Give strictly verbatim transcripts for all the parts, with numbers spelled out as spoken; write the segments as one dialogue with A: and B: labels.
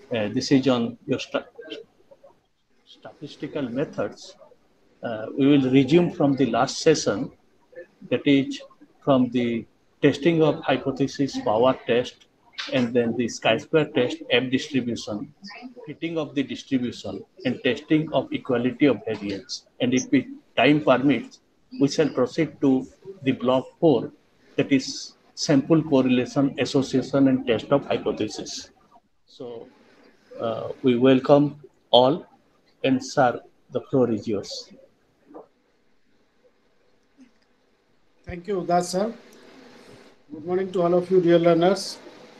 A: Uh, this is on your st statistical methods. Uh, we will resume from the last session, that is from the testing of hypothesis power test, and then the chi-square test, F distribution, fitting of the distribution, and testing of equality of variance. And if we, time permits, we shall proceed to the block four, that is sample correlation, association, and test of hypothesis. So uh, we welcome all, and sir, the floor is yours.
B: Thank you, Das sir. Good morning to all of you, dear learners.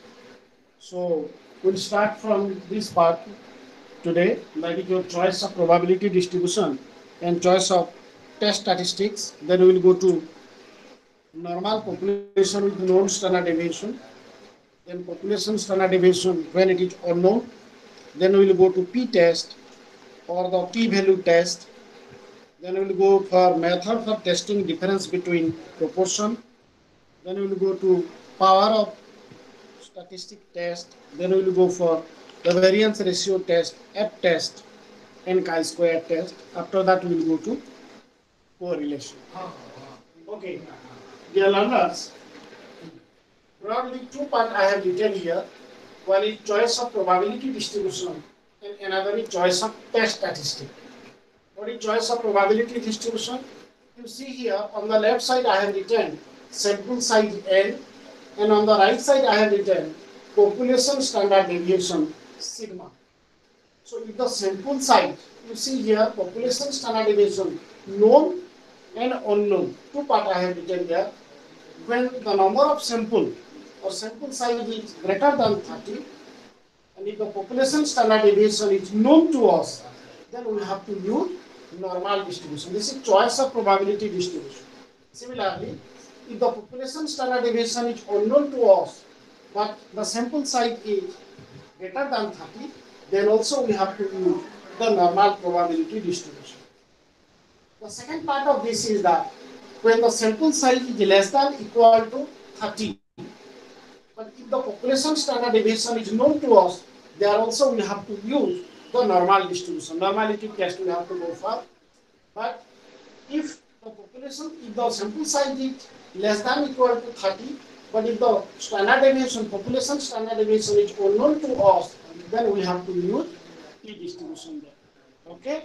B: So we'll start from this part today, that is your choice of probability distribution and choice of test statistics. Then we will go to normal population with known standard deviation. Then population standard deviation when it is unknown. Then we will go to p-test or the p-value test. Then we will go for method for testing difference between proportion. Then we will go to power of statistic test. Then we will go for the variance ratio test, F test, and chi-square test. After that, we will go to correlation. Okay, dear learners, broadly two parts I have written here. One is choice of probability distribution, and another is choice of test statistic. What is choice of probability distribution? You see here on the left side I have written sample size N, and on the right side I have written population standard deviation sigma. So if the sample size, you see here population standard deviation known and unknown, two parts I have written here. When the number of sample or sample size is greater than thirty, and if the population standard deviation is known to us, then we have to use normal distribution. This is choice of probability distribution. Similarly, if the population standard deviation is unknown to us, but the sample size is greater than thirty, then also we have to use the normal probability distribution. The second part of this is that when the sample size is less than equal to thirty, but if the population standard deviation is known to us, there also we have to use the normal distribution. Normality test we have to go for. But if the population, if the sample size is less than equal to thirty, but if the standard deviation, population standard deviation is unknown to us, then we have to use T distribution there. Okay?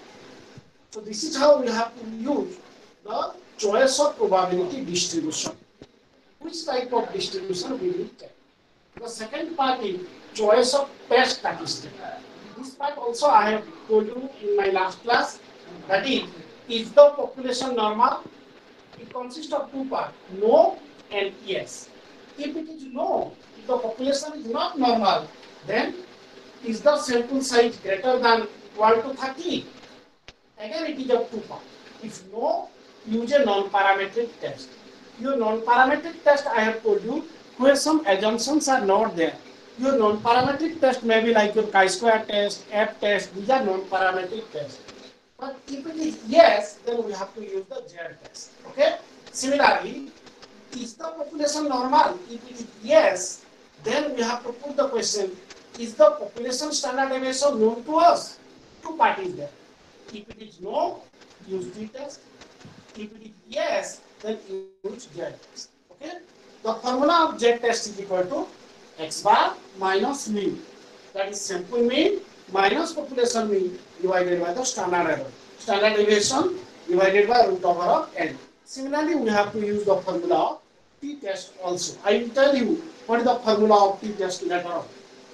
B: So this is how we have to use the choice of probability distribution. Which type of distribution we will take? The second part is choice of test statistic. This part also I have told you in my last class. That is, is the population normal? It consists of two parts, no and yes. If it is no, if the population is not normal, then is the sample size greater than equal to thirty? Again, it is of two parts. If no, use a non-parametric test. Your non-parametric test, I have told you, where some assumptions are not there. Your non-parametric test may be like your chi-square test, F test, these are non-parametric tests. But if it is yes, then we have to use the Z test. Okay? Similarly, is the population normal? If it is yes, then we have to put the question, is the population standard deviation known to us? Two parties there. If it is no, use T test. If it is yes, then use Z test. Okay? The formula of Z test is equal to x bar minus mean. That is sample mean minus population mean divided by the standard error. Standard deviation divided by root over of n. Similarly, we have to use the formula of T test also. I will tell you what is the formula of T test later on.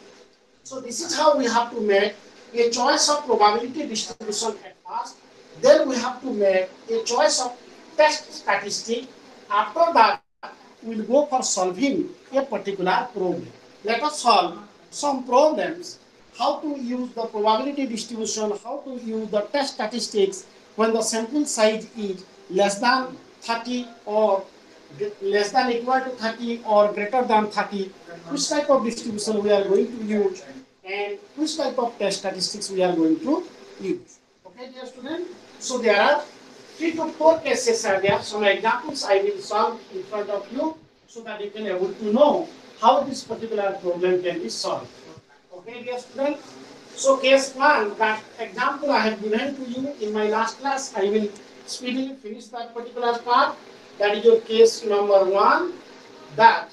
B: So this is how we have to make a choice of probability distribution at first. Then we have to make a choice of test statistic. After that, we will go for solving a particular problem. Let us solve some problems. How to use the probability distribution, how to use the test statistics when the sample size is less than thirty or less than equal to thirty or greater than thirty. Which type of distribution we are going to use and which type of test statistics we are going to use. Okay, dear students. So there are three to four cases are there. Some examples I will solve in front of you so that you can able to know how this particular problem can be solved. Okay, dear student. So case one, that example I have given to you in my last class, I will speedily finish that particular part. That is your case number one. That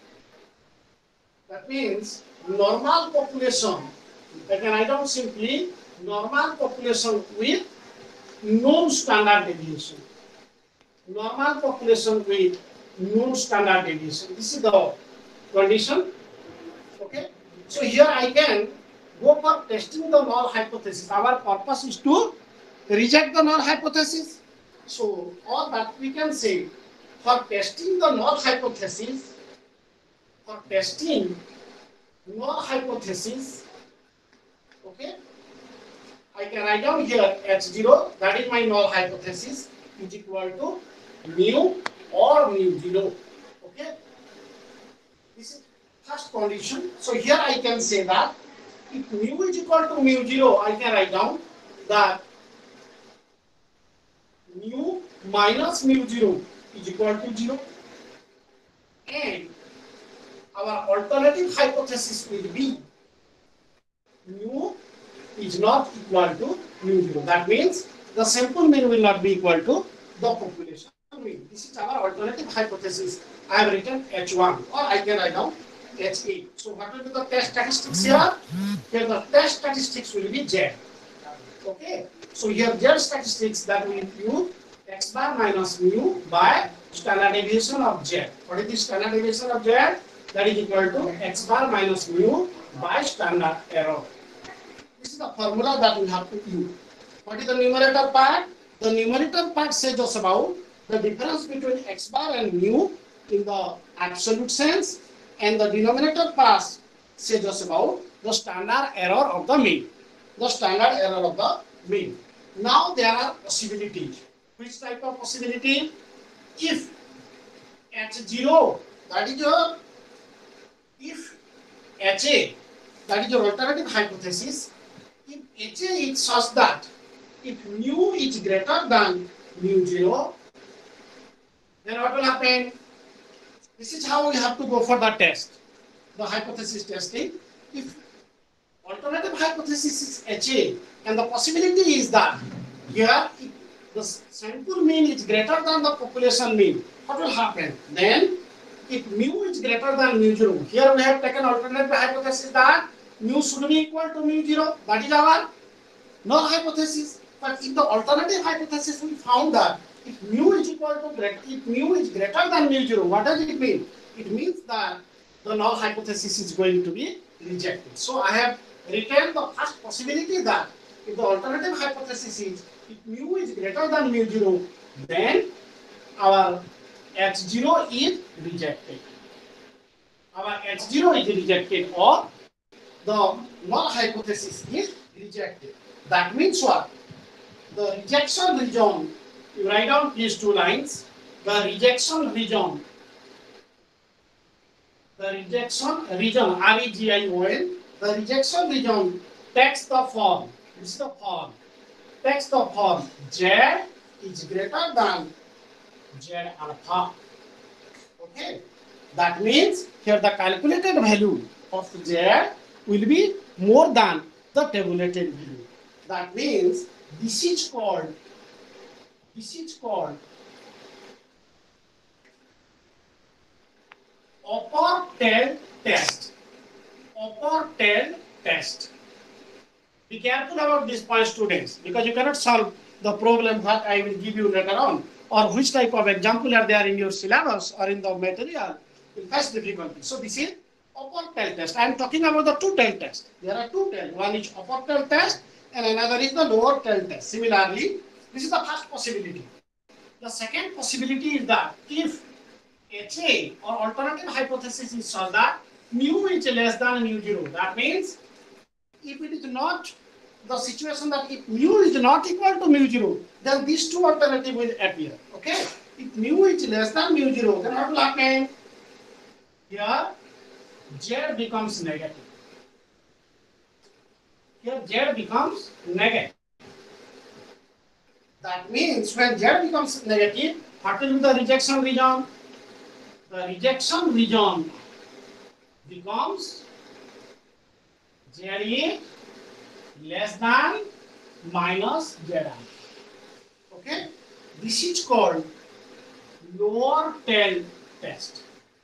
B: that means normal population. I can write down simply normal population with known standard deviation. Normal population with known standard deviation. This is the condition. Okay. So here I can go for testing the null hypothesis. Our purpose is to reject the null hypothesis. So all that we can say for testing the null hypothesis, for testing null hypothesis, okay, I can write down here H zero, that is my null hypothesis, is equal to mu or mu zero. Okay, this is first condition. So here I can say that if mu is equal to mu zero, I can write down that mu minus mu zero is equal to zero, and our alternative hypothesis will be mu is not equal to mu zero. That means the sample mean will not be equal to the population mean. This is our alternative hypothesis. I have written H one, or I can write down H eight. So what will be the test statistics here? Here the test statistics will be Z. Okay. So here Z statistics, that will include x bar minus mu by standard deviation of Z. What is the standard deviation of Z? That is equal to x bar minus mu by standard error. This is the formula that we have to use. What is the numerator part? The numerator part says us about the difference between x bar and mu in the absolute sense, and the denominator part says us about the standard error of the mean. The standard error of the mean. Now there are possibilities. Which type of possibility? If H zero, that is your, if H A, that is your alternative hypothesis, if H A is such that if mu is greater than mu zero, then what will happen? This is how we have to go for the test, the hypothesis testing. If alternative hypothesis is H A, and the possibility is that here if the sample mean is greater than the population mean, what will happen? Then if mu is greater than mu zero, here we have taken alternative hypothesis that mu should be equal to mu zero. That is our null hypothesis. But in the alternative hypothesis, we found that if mu is equal to greater, if mu is greater than mu zero, what does it mean? It means that the null hypothesis is going to be rejected. So I have written the first possibility that if the alternative hypothesis is if mu is greater than mu zero, then our H zero is rejected. Our H zero is rejected, or the null hypothesis is rejected. That means what? The rejection region, you write down these two lines. The rejection region, the rejection region, R E G I O N, the rejection region takes the form, this is the form, takes the form Z is greater than Z alpha. Okay, that means here the calculated value of Z will be more than the tabulated value. That means this is called, this is called upper tail test. Upper tail test. Be careful about this point, students, because you cannot solve the problem that I will give you later on, or which type of example are there in your syllabus or in the material will face difficulty. So this is upper tail test. I am talking about the two tail test. There are two tail. One is upper tail test and another is the lower tail test. Similarly, this is the first possibility. The second possibility is that if H A or alternative hypothesis is such that mu is less than mu zero, that means if it is not the situation that if mu is not equal to mu zero, then these two alternatives will appear. Okay? If mu is less than mu zero, then what will happen? Here Z becomes negative. Here Z becomes negative. That means when Z becomes negative, what will be the rejection region? The rejection region becomes Z is less than minus Zi. Okay, this is called lower tail test.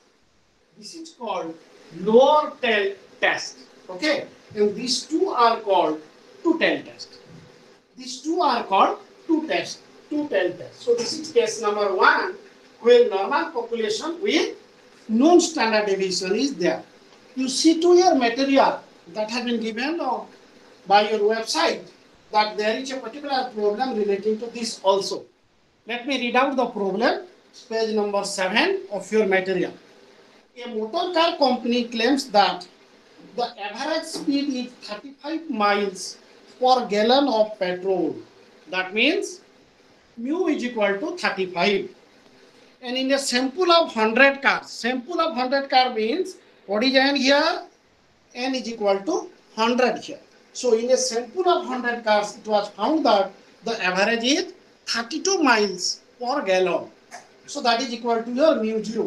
B: This is called lower tail test. Okay, and these two are called two tail test. These two are called two test, two tail test. So this is case number one, where normal population with known standard deviation is there. You see to your material that has been given by your website that there is a particular problem relating to this also. Let me read out the problem, page number seven of your material. A motor car company claims that the average speed is thirty-five miles per gallon of petrol. That means mu is equal to thirty-five. And in a sample of one hundred cars, sample of one hundred car means what is n here? N is equal to one hundred here. So in a sample of one hundred cars, it was found that the average is thirty-two miles per gallon. So that is equal to your mu zero.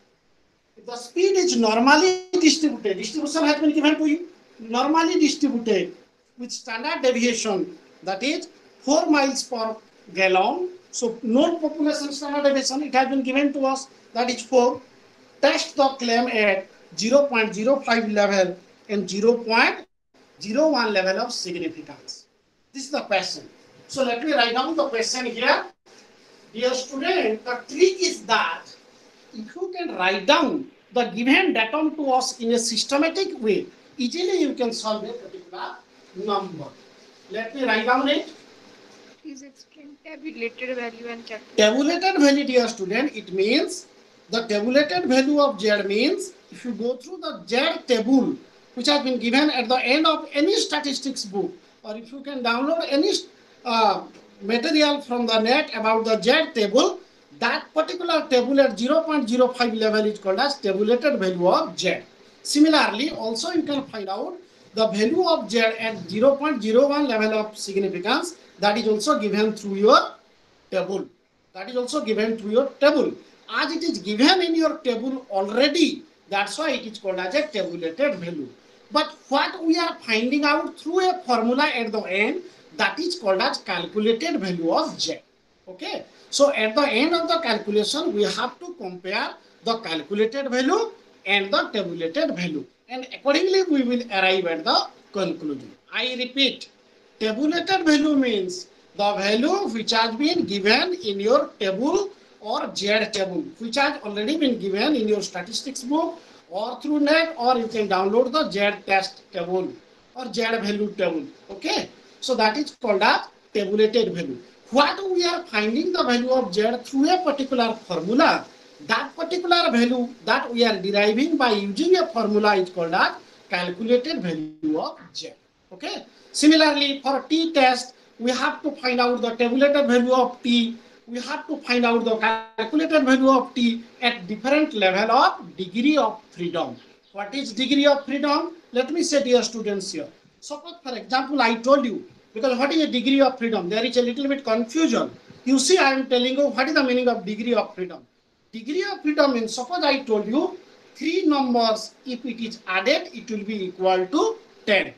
B: If the speed is normally distributed, distribution has been given to you, normally distributed with standard deviation, that is four miles per gallon. So known population standard deviation, it has been given to us, that is four. Test the claim at zero point zero five level and zero point zero one level of significance. This is the question. So let me write down the question here. Dear student, the trick is that if you can write down the given datum to us in a systematic way, easily you can solve a particular number. Let me write down it.
C: Please explain tabulated value and calculated.
B: Tabulated value, dear student, it means the tabulated value of Z means if you go through the Z table which has been given at the end of any statistics book, or if you can download any uh, material from the net about the Z table, that particular table at zero point zero five level is called as tabulated value of Z. Similarly, also you can find out the value of Z at zero point zero one level of significance, that is also given through your table. That is also given through your table. As it is given in your table already, that's why it is called as a tabulated value. But what we are finding out through a formula at the end, that is called as calculated value of Z. Okay. So at the end of the calculation, we have to compare the calculated value and the tabulated value. And accordingly, we will arrive at the conclusion. I repeat, tabulated value means the value which has been given in your table or Z table, which has already been given in your statistics book or through net, or you can download the Z test table or Z value table. Okay. So that is called as tabulated value. What we are finding the value of Z through a particular formula, that particular value that we are deriving by using a formula is called as calculated value of Z. Okay. Similarly, for T test, we have to find out the tabulated value of T. We have to find out the calculated value of T at different level of degree of freedom. What is degree of freedom? Let me say, dear students here. Suppose, for example, I told you, because what is a degree of freedom? There is a little bit confusion. You see, I am telling you what is the meaning of degree of freedom. Degree of freedom means, suppose I told you three numbers, if it is added, it will be equal to ten.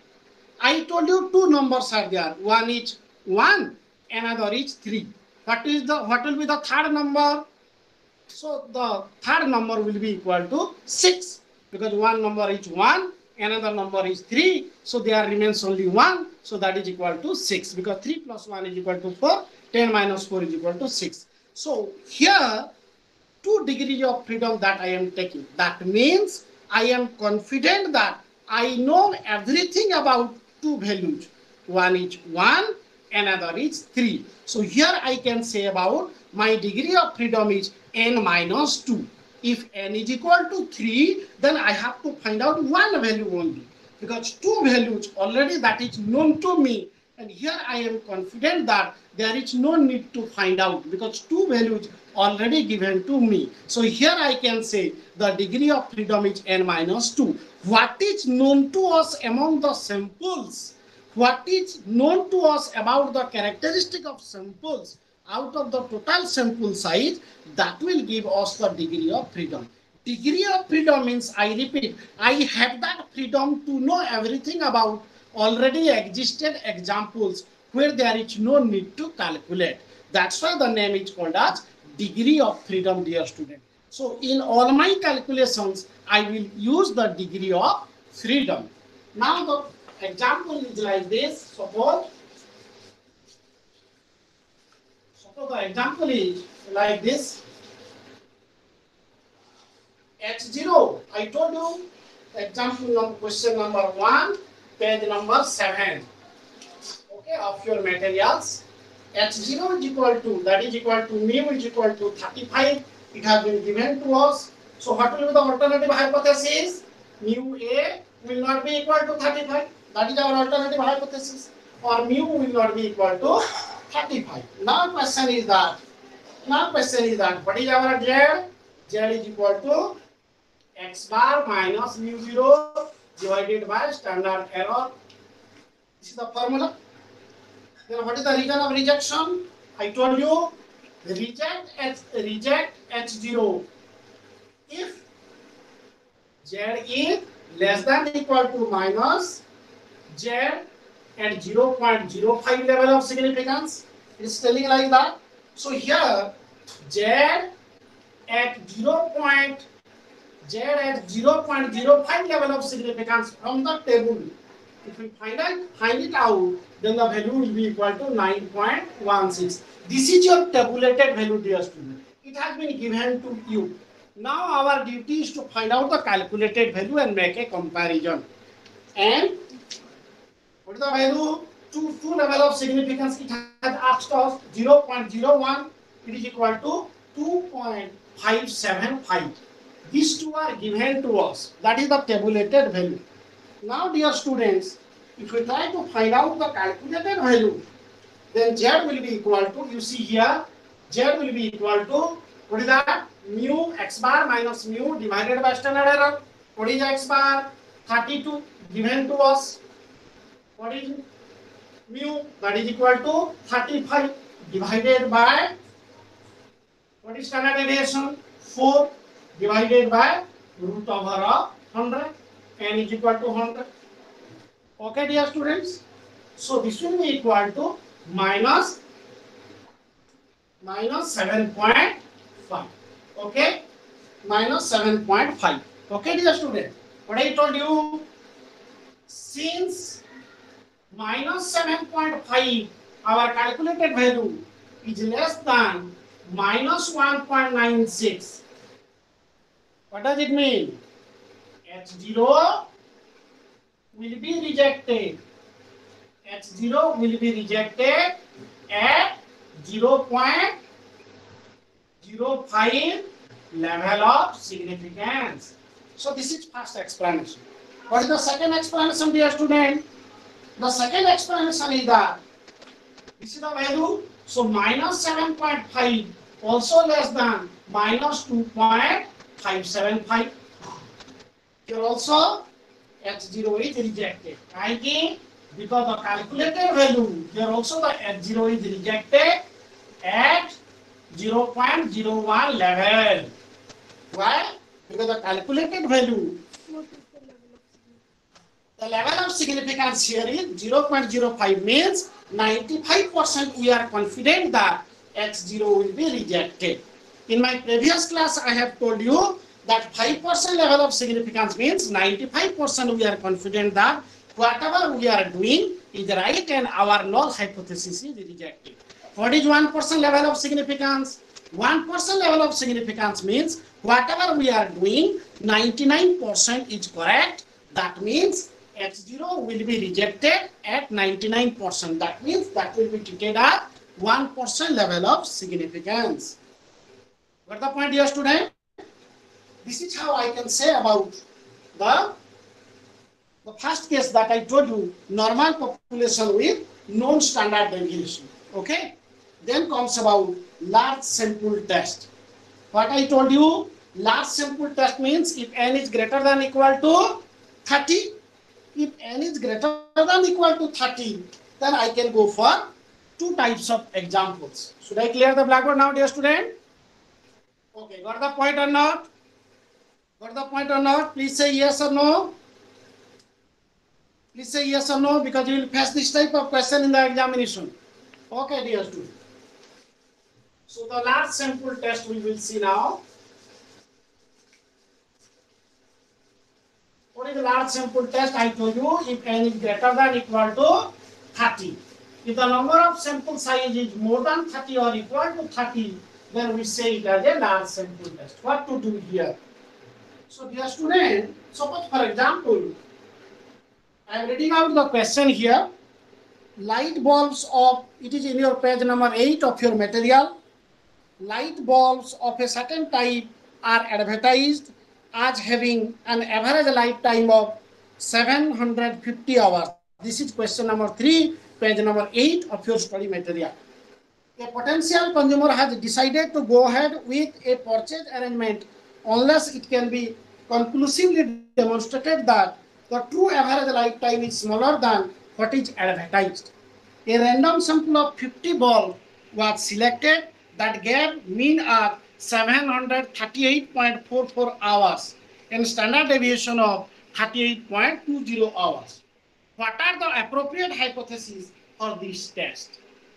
B: I told you two numbers are there. One is one, another is three. What is the what will be the third number? So the third number will be equal to six, because one number is one, another number is three, so there remains only one, so that is equal to six, because three plus one is equal to four, ten minus four is equal to six. So here two degrees of freedom that I am taking. That means I am confident that I know everything about two values. One is one, another is three. So here I can say about my degree of freedom is n minus two. If n is equal to three, then I have to find out one value only, because two values already that is known to me, and here I am confident that there is no need to find out, because two values already given to me. So here I can say the degree of freedom is n minus two. What is known to us among the samples? What is known to us about the characteristic of samples out of the total sample size, that will give us the degree of freedom. degree of freedom means, I repeat, I have that freedom to know everything about already existed examples where there is no need to calculate. That's why the name is called as degree of freedom, dear student. So in all my calculations, I will use the degree of freedom. Now the example is like this. Suppose, suppose the example is like this. H zero, I told you, example number, question number one, page number seven, okay, of your materials. H zero is equal to, that is equal to mu is equal to thirty-five. It has been given to us. So what will be the alternative hypothesis? Mu A will not be equal to thirty-five. That is our alternative hypothesis. Or mu will not be equal to thirty-five. Now question is that, now question is that, what is our Z? Z is equal to x bar minus mu zero divided by standard error. This is the formula. Then what is the reason of rejection? I told you, reject H, reject H zero if Z is less than or equal to minus Z at zero point zero five level of significance. It is telling like that. So here Z at zero point Z at zero point zero five level of significance from the table. If we find it, find it out, then the value will be equal to nine point one six. This is your tabulated value, dear student. It has been given to you. Now our duty is to find out the calculated value and make a comparison. And what is the value? Two, two level of significance it has asked us, zero point zero one, it is equal to two point five seven five. These two are given to us. That is the tabulated value. Now, dear students, if we try to find out the calculated value, then Z will be equal to, you see here, Z will be equal to, what is that? Mu x bar minus mu divided by standard error. What is x bar? thirty-two given to us. What is mu? That is equal to thirty-five divided by, what is standard deviation? four divided by root over of one hundred. N is equal to one hundred. Okay, dear students. So this will be equal to minus minus seven point five. Okay, minus seven point five. Okay, dear student. What I told you, since minus seven point five, our calculated value is less than minus one point nine six. What does it mean? H zero will be rejected. H zero will be rejected at zero point zero five level of significance. So this is first explanation. What is the second explanation, dear student? The second explanation is that this is the value. So minus seven point five also less than minus two point five seven five. Here also H zero is rejected. Why? Because the calculated value, here also the H zero is rejected at zero point zero one level. Why? Because the calculated value, the level of significance here is zero point zero five, means ninety-five percent we are confident that H zero will be rejected. In my previous class, I have told you that five percent level of significance means ninety-five percent we are confident that whatever we are doing is right and our null hypothesis is rejected. What is one percent level of significance? one percent level of significance means whatever we are doing, ninety-nine percent is correct. That means H zero will be rejected at ninety-nine percent. That means that will be treated as one percent level of significance. Got the point, dear student? This is how I can say about the, the first case that I told you, normal population with known standard deviation. Okay? Then comes about large sample test. What I told you, large sample test means if n is greater than equal to thirty, if n is greater than equal to thirty, then I can go for two types of examples. Should I clear the blackboard now, dear student? Okay, got the point or not? Got the point or not? Please say yes or no. Please say yes or no, because you will face this type of question in the examination. Okay, dear student. So the last sample test we will see now. What is the large sample test? I told you if n is greater than equal to thirty. If the number of sample size is more than thirty or equal to thirty, then we say it as a large sample test. What to do here? So dear student, suppose for example, I am reading out the question here. Light bulbs of, it is in your page number eight of your material. Light bulbs of a certain type are advertised as having an average lifetime of seven hundred fifty hours. This is question number three, page number eight of your study material. A potential consumer has decided to go ahead with a purchase arrangement unless it can be conclusively demonstrated that the true average lifetime is smaller than what is advertised. A random sample of fifty bulbs was selected that gave mean of seven hundred thirty-eight point four four hours and standard deviation of thirty-eight point two zero hours. What are the appropriate hypotheses for this test?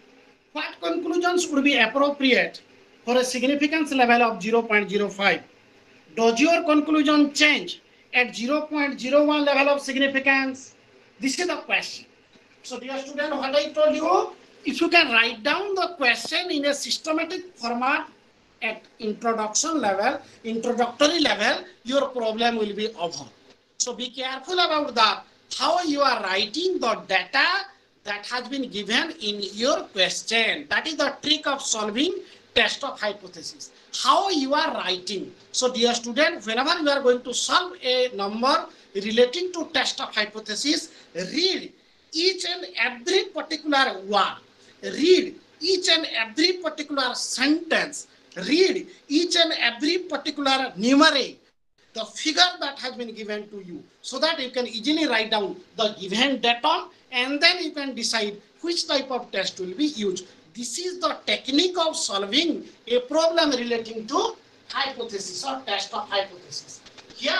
B: What conclusions would be appropriate for a significance level of zero point zero five? Does your conclusion change at zero point zero one level of significance? This is the question. So dear student, what I told you, if you can write down the question in a systematic format at introduction level, introductory level, your problem will be over. So be careful about that, how you are writing the data that has been given in your question. That is the trick of solving test of hypothesis. How you are writing. So dear student, whenever you are going to solve a number relating to test of hypothesis, read each and every particular word. Read each and every particular sentence. Read each and every particular numeric, the figure that has been given to you, so that you can easily write down the given data and then you can decide which type of test will be used. This is the technique of solving a problem relating to hypothesis or test of hypothesis. Here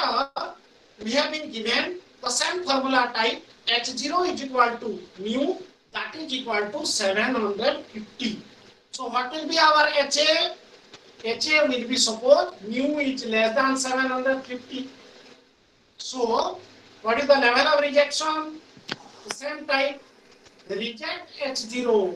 B: we have been given the same formula type. H zero is equal to mu, that is equal to seven hundred fifty. So what will be our H A? H A will be, suppose mu is less than seven hundred fifty. So what is the level of rejection? The same type. Reject H zero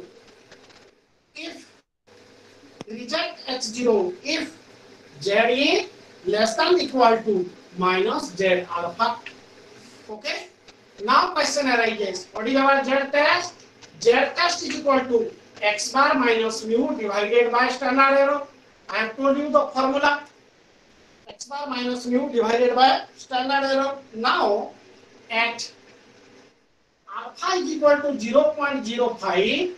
B: if reject H zero if Z is less than equal to minus Z alpha. Okay. Now question arises. What is our Z test? Z test is equal to x bar minus mu divided by standard error. I have told you the formula. X bar minus mu divided by standard error. Now at alpha is equal to zero point zero five.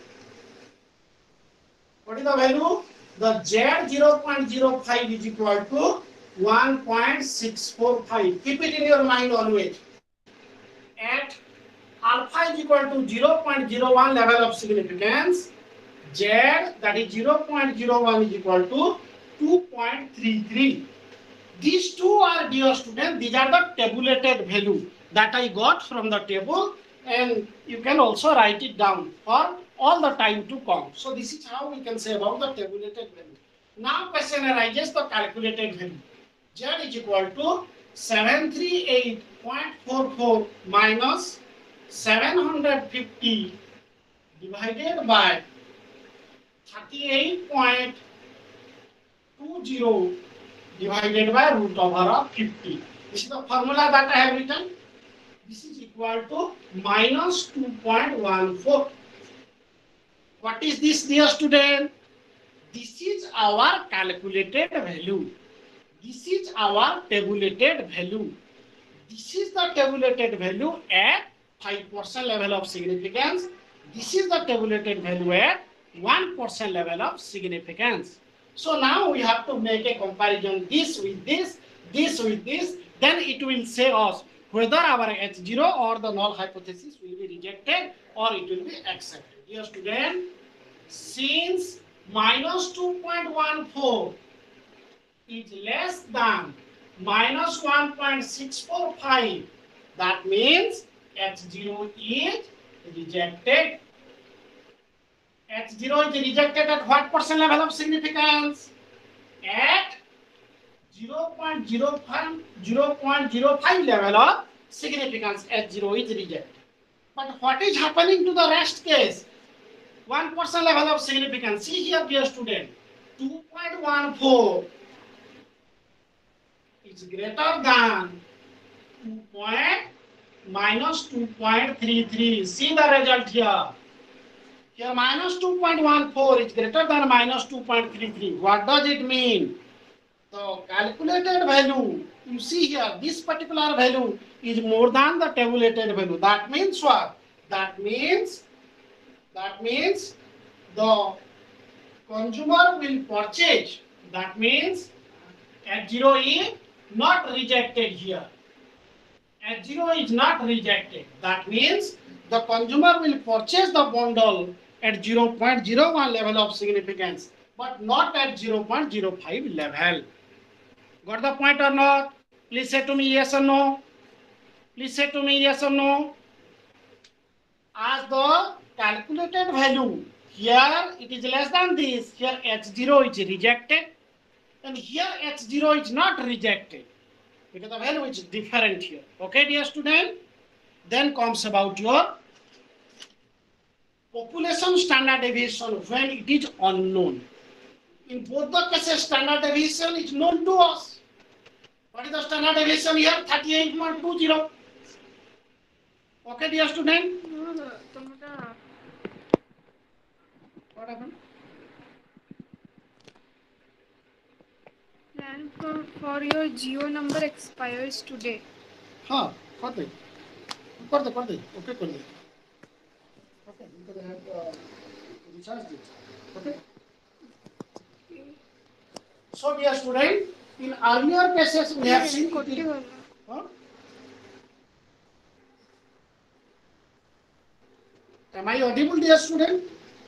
B: What is the value? The Z zero point zero five is equal to one point six four five. Keep it in your mind always. At alpha is equal to zero point zero one level of significance, Z, that is zero point zero one, is equal to two point three three. These two are, dear students, these are the tabulated value that I got from the table, and you can also write it down for all the time to come. So this is how we can say about the tabulated value. Now question arises the calculated value. Z is equal to seven thirty-eight point four four minus seven hundred fifty divided by thirty-eight point two zero divided by root over of fifty. This is the formula that I have written. This is equal to minus two point one four. What is this, dear student? This is our calculated value. This is our tabulated value. This is the tabulated value at five percent level of significance. This is the tabulated value at one percent level of significance. So now we have to make a comparison, this with this, this with this, then it will say us whether our H zero or the null hypothesis will be rejected or it will be accepted. Dear student, since minus two point one four is less than minus one point six four five. That means H zero is rejected. H zero is rejected at what percent level of significance? At zero point zero five level of significance, H zero is rejected. But what is happening to the rest case? one percent level of significance. See here, dear student, two point one four is greater than two point minus two point three three. See the result here. Here minus two point one four is greater than minus two point three three. What does it mean? The calculated value, you see here, this particular value is more than the tabulated value. That means what? That means, that means the consumer will purchase. That means H zero is not rejected here. H zero is not rejected. That means the consumer will purchase the bundle at zero point zero one level of significance, but not at zero point zero five level. Got the point or not? Please say to me yes or no. Please say to me yes or no. As the calculated value, here it is less than this. Here H zero is rejected, and here H zero is not rejected, because the value is different here. Okay, dear student? Then comes about your population standard deviation when it is unknown. In both the cases, standard deviation is known to us. What is the standard deviation here? thirty-eight point two zero. Okay, dear student?
C: No, no, tomorrow.
B: What happened?
C: Plan for, for your Geo number expires today.
B: हाँ, कर दे, कर दे, कर दे, okay, कर दे. Okay, because I have uh, recharged it. Okay. So, dear student, in earlier cases we have seen. Huh? Am I audible, dear student?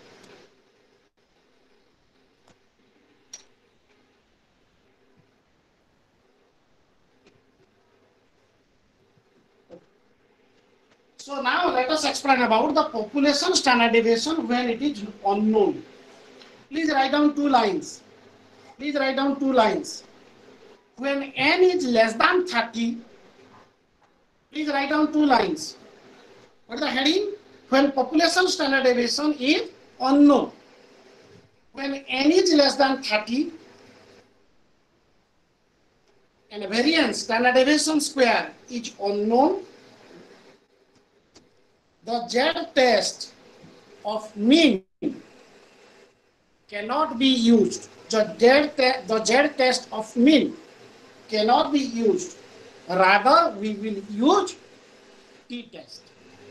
B: So now let us explain about the population standard deviation when it is unknown. Please write down two lines. Please write down two lines. When n is less than thirty, please write down two lines. What is the heading? When population standard deviation is unknown. When n is less than thirty, and variance standard deviation square is unknown, the Z test of mean cannot be used. The Z, te the Z test of mean cannot be used. Rather, we will use T test.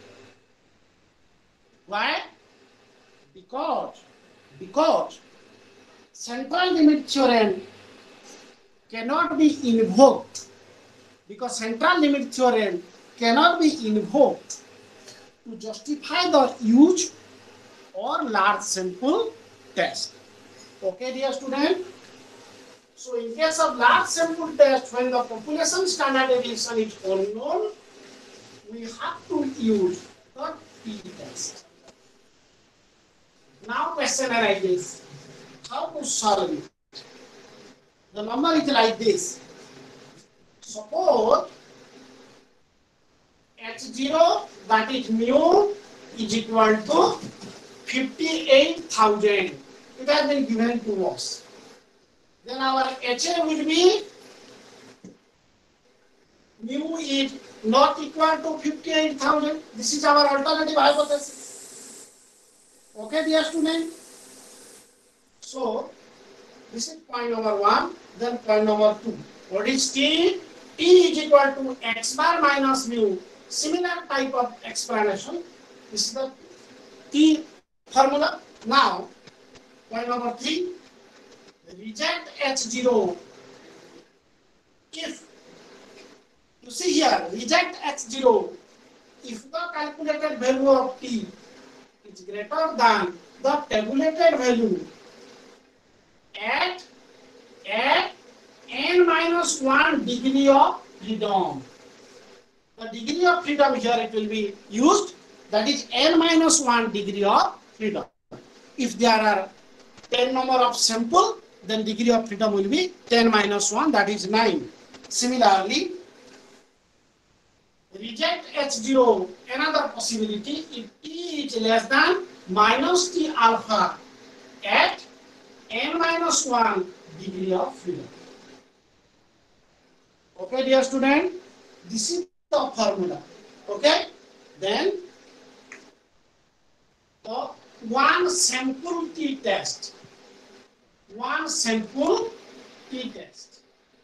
B: Why? Because, because central limit theorem cannot be invoked. Because central limit theorem cannot be invoked to justify the use or large sample test. Okay, dear student? So, in case of large sample test, when the population standard deviation is unknown, we have to use the T test. Now, question arises, how to solve it? The number is like this. Suppose H zero, that is mu, is equal to fifty-eight thousand. It has been given to us. Then our H A will be mu is not equal to fifty-eight thousand. This is our alternative hypothesis. Okay, dear student? So, this is point number one. Then point number two. What is T? T is equal to x bar minus mu. Similar type of explanation. This is the T formula. Now, point number three. Reject H zero if, you see here, reject H zero if the calculated value of T is greater than the tabulated value at, at n minus one degree of freedom. The degree of freedom here it will be used, that is n minus one degree of freedom. If there are ten number of sample, then degree of freedom will be ten minus one, that is nine. Similarly, reject H zero, another possibility, if T is less than minus T alpha at n minus one degree of freedom. Okay, dear student, this is the formula. Okay, then the one sample T test, one sample T test,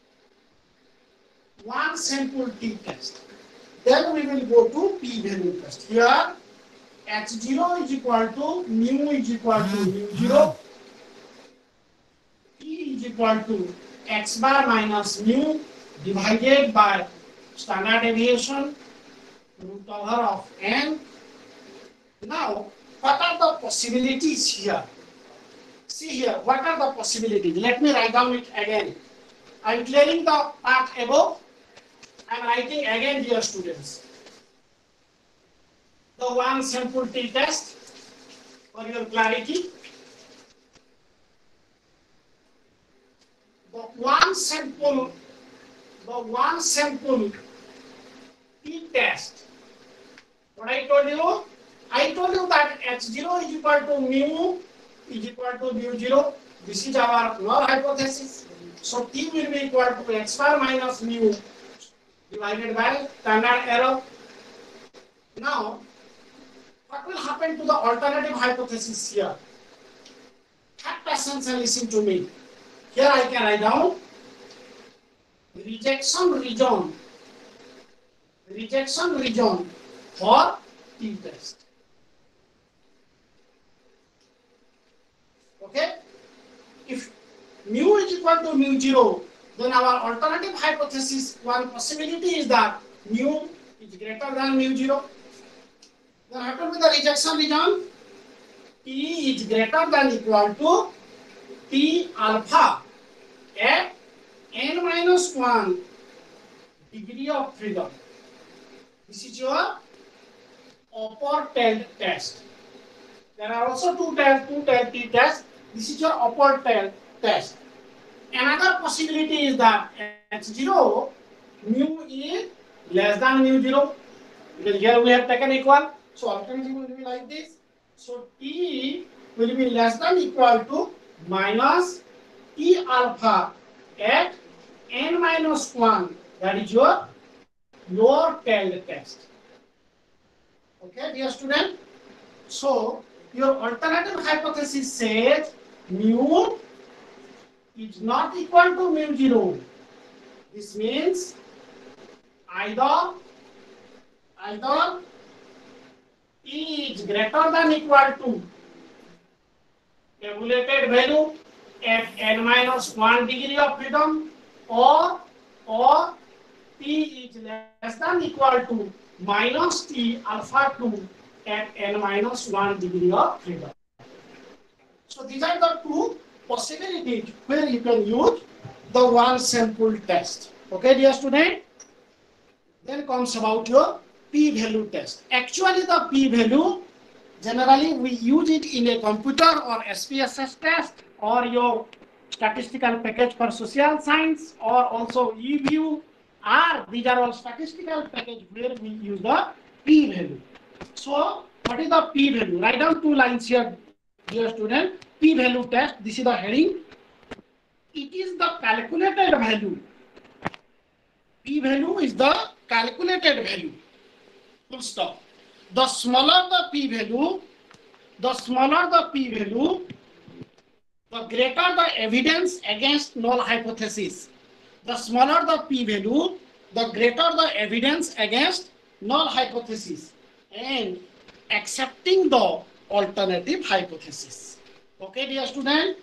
B: one sample T test. Then we will go to p-value test. Here, H zero is equal to mu is equal to mu zero, P is equal to x bar minus mu divided by standard deviation root over of n. Now, what are the possibilities here? See here, what are the possibilities? Let me write down it again. I am clearing the part above. I am writing again, dear students. The one sample T test for your clarity. The one sample, the one sample T test. What I told you? I told you that H zero is equal to mu is equal to mu zero. This is our null hypothesis. So T will be equal to x bar minus mu divided by standard error. Now, what will happen to the alternative hypothesis here? Have patience and listen to me. Here I can write down rejection region, rejection region for T test. Okay? If mu is equal to mu zero, then our alternative hypothesis, one possibility is that mu is greater than mu zero. Then what will be the rejection region? T is greater than equal to T alpha at n minus one degree of freedom. This is your upper tail test. There are also two tail, two tail T tests. This is your upper tail test. Another possibility is that H zero mu is less than mu zero, because here we have taken equal. So alternative will be like this. So T will be less than equal to minus T alpha at n minus one. That is your lower tail test. Okay, dear student. So your alternative hypothesis says mu is not equal to mu zero. This means either either T is greater than equal to tabulated value at n minus one degree of freedom, or or T is less than equal to minus T alpha two at n minus one degree of freedom. So these are the two possibilities where you can use the one sample test. Okay, dear student? Then comes about your p-value test. Actually, the p-value, generally we use it in a computer or S P S S test or your statistical package for social science, or also E view, or these are all statistical package where we use the p-value. So, what is the p-value? Write down two lines here, dear student. P-value test, this is the heading. It is the calculated value. P-value is the calculated value. Full stop. The smaller the p-value, the smaller the p-value, the greater the evidence against null hypothesis. The smaller the p-value, the greater the evidence against null hypothesis and accepting the alternative hypothesis. Okay, dear student?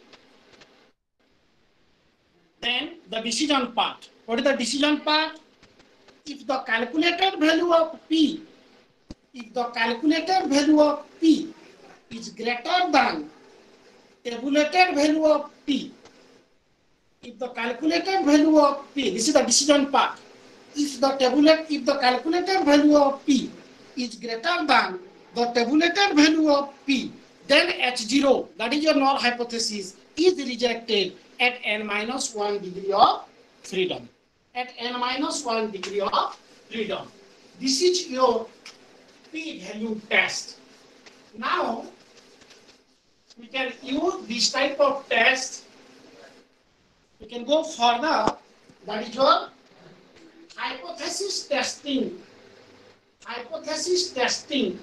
B: Then the decision part. What is the decision part? If the calculated value of P, if the calculated value of P is greater than tabulated value of P, if the calculated value of P, this is the decision part. If the tabulate, if the calculated value of P is greater than the tabulated value of P, then H zero, that is your null hypothesis, is rejected at n minus one degree of freedom. At n minus one degree of freedom. This is your P value test. Now, we can use this type of test. We can go further. That is your hypothesis testing. Hypothesis testing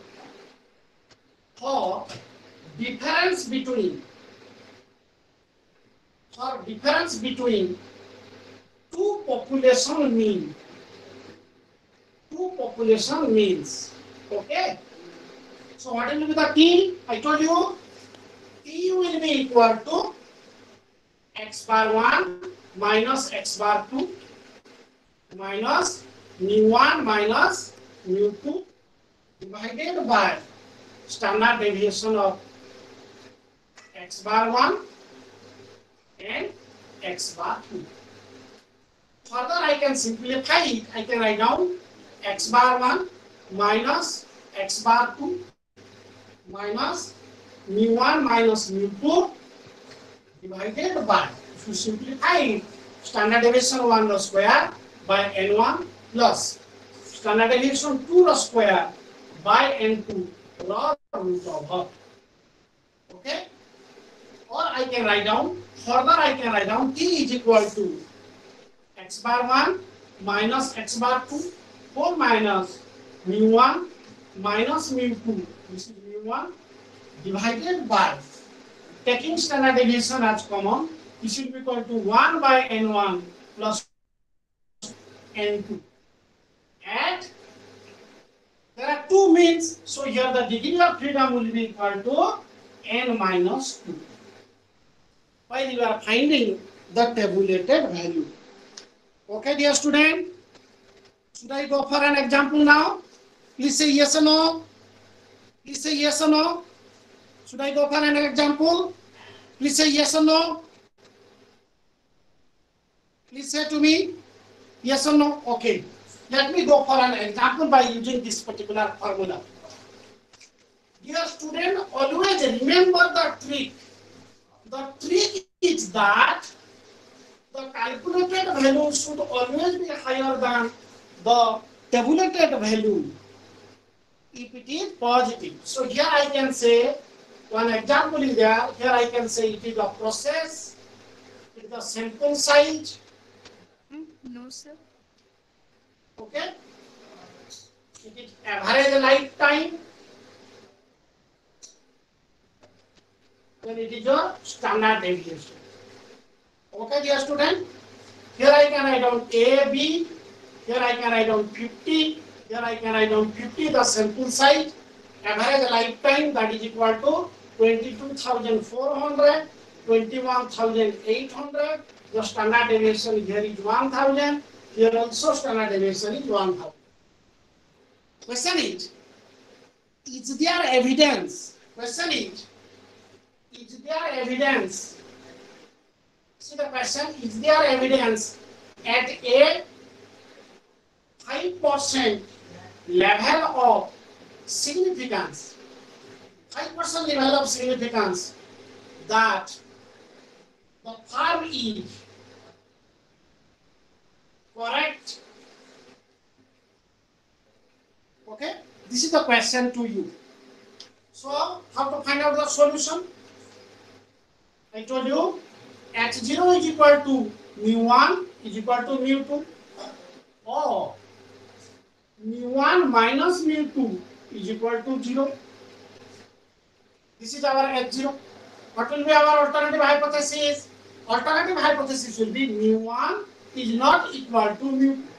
B: for difference between for difference between two population mean. Two population means. Okay. So what will be the T? I told you T will be equal to x bar one minus x bar two minus mu one minus mu two divided by standard deviation of x bar one and x bar two. Further, I can simplify it. I can write down x bar one minus x bar two minus mu one minus mu two divided by, if you simplify it, standard deviation one the square by n one plus standard deviation two the square by n two log root over. Okay? Or I can write down, further I can write down T is equal to x bar one minus x bar two four minus mu one minus mu two, this is mu one divided by, taking standard deviation as common, this should be equal to one by n one plus n two. And there are two means, so here the degree of freedom will be equal to n minus two. While you are finding the tabulated value. Okay, dear student? Should I go for an example now? Please say yes or no. Please say yes or no. Should I go for an example? Please say yes or no. Please say to me yes or no. Okay. Let me go for an example by using this particular formula. Dear student, always remember the trick. The trick is that the calculated value should always be higher than the tabulated value if it is positive. So here I can say, one example is there, here I can say it is a process, it is the sample size.
C: Hmm? No, sir.
B: Okay? It is average lifetime. Then it is your standard deviation. Okay, dear student? Here I can write down A, B. Here I can write down fifty. Here I can write down fifty, the sample size. Average lifetime, that is equal to twenty-two thousand four hundred, twenty-one thousand eight hundred. The standard deviation here is one thousand. Here also standard deviation is one thousand. Question is, is there evidence? Question is, is there evidence? See the question, is there evidence at a five percent level of significance, five percent level of significance that the term is correct? Okay, this is the question to you. So, how to find out the solution? I told you H zero is equal to mu one is equal to mu two, or mu one minus mu two is equal to zero. This is our H zero. What will be our alternative hypothesis? Alternative hypothesis will be mu one is not equal to mu two.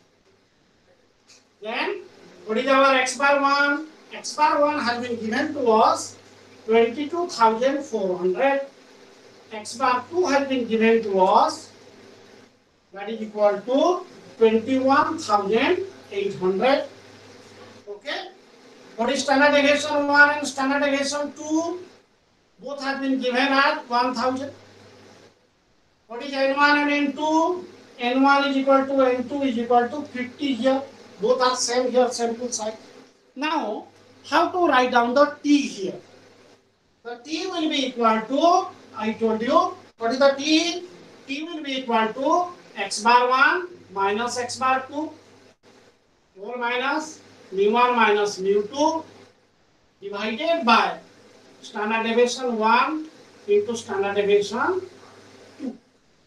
B: Then, what is our x bar one? X bar one has been given to us twenty-two thousand four hundred. X bar two has been given to us, that is equal to twenty-one thousand eight hundred. Okay. What is standard deviation one and standard deviation two? Both have been given at one thousand. What is N one and N two? N one is equal to N two is equal to fifty here. Both are same here, sample size. Now, how to write down the T here? The T will be equal to, I told you, what is the T? T will be equal to x bar one minus x bar two, four minus mu one minus mu two divided by standard deviation one into standard deviation two.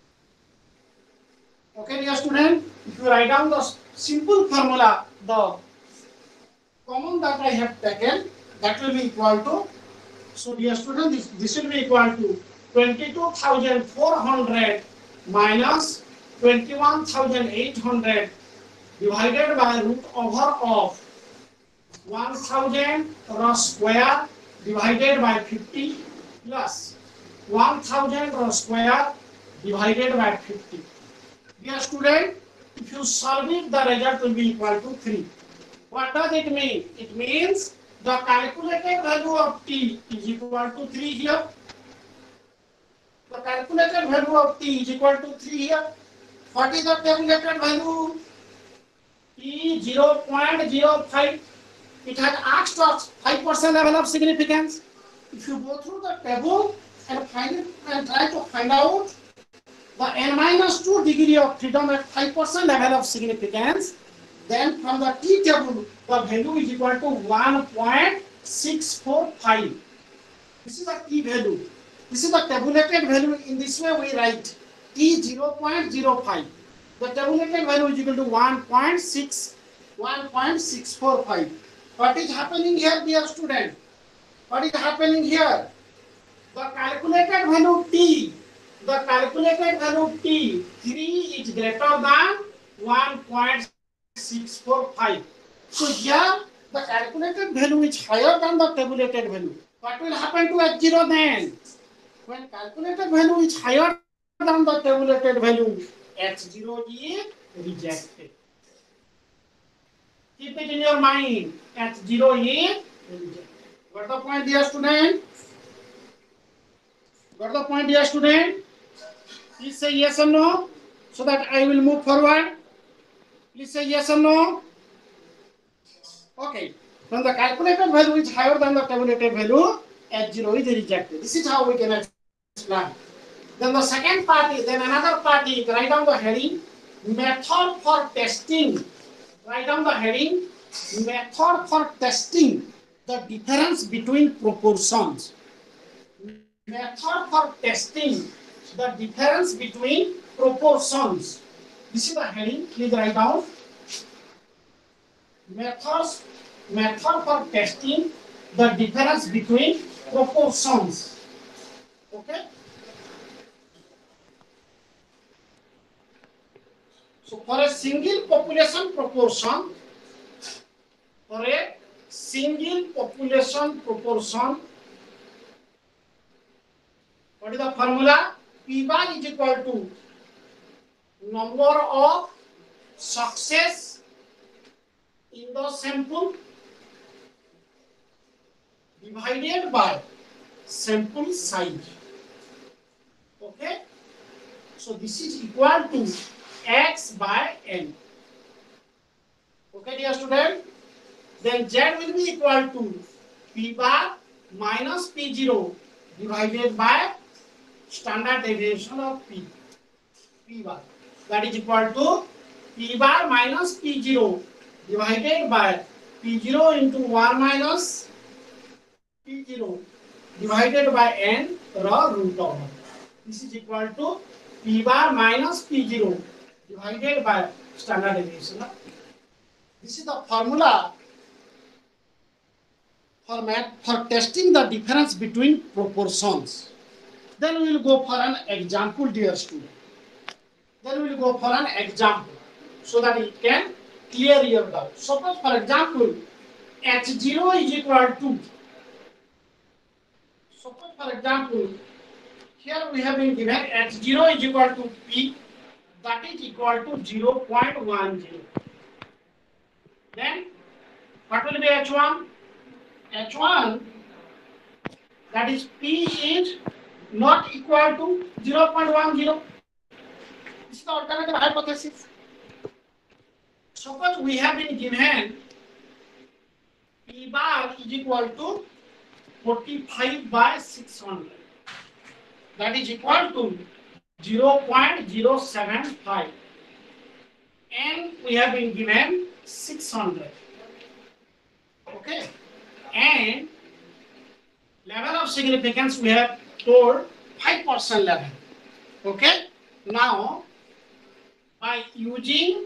B: Okay, dear student, if you write down the simple formula, the common that I have taken, that will be equal to, so dear student, this, this will be equal to twenty-two thousand four hundred minus twenty-one thousand eight hundred divided by root over of one thousand rho square divided by fifty plus one thousand rho square divided by fifty. Dear student, if you solve it, the result will be equal to three. What does it mean? It means the calculated value of T is equal to three here. The calculated value of T is equal to three here. What is the tabulated value? T zero point zero five. It has asked us five percent level of significance. If you go through the table and find it and try to find out the n minus two degree of freedom at five percent level of significance, then from the T table, the value is equal to one point six four five. This is the T value. This is the tabulated value. In this way, we write T zero point zero five. The tabulated value is equal to one point six four five. What is happening here, dear student? What is happening here? The calculated value T, the calculated value T, three is greater than one point six four five. So here, the calculated value is higher than the tabulated value. What will happen to H zero then? When calculated value is higher than the tabulated value, H zero is rejected. Keep it in your mind. H zero is rejected. Got the point, dear student? Got the point, dear student? Please say yes or no, so that I will move forward. Please say yes or no. Okay. When the calculated value is higher than the tabulated value, H zero is rejected. This is how we can explain. Then the second part is, then another part is, write down the heading, method for testing. Write down the heading, method for testing the difference between proportions. Method for testing the difference between proportions. This is the heading, please write down. Methods, method for testing the difference between proportions. Okay? So for a single population proportion, for a single population proportion, what is the formula? P bar is equal to number of success in the sample divided by sample size. Okay? So this is equal to x by n. Okay, dear student? Then Z will be equal to P bar minus P zero divided by standard deviation of P. P bar. That is equal to P bar minus P zero divided by P zero into one minus P zero divided by n raw root over. This is equal to P bar minus P zero divided by standard deviation of P. This is the formula for math, for testing the difference between proportions. Then we will go for an example, dear student. Then we will go for an example so that it can clear your doubt. Suppose, for example, H zero is equal to, suppose, for example, here we have been given H zero is equal to P, that is equal to zero point one zero. Then, what will be H one? H one, that is P is not equal to zero point one zero. This is the alternative hypothesis. Suppose we have been given P bar is equal to forty-five by six hundred. That is equal to zero point zero seven five. And we have been given six hundred. Okay. And level of significance we have told five percent level. Okay. Now, by using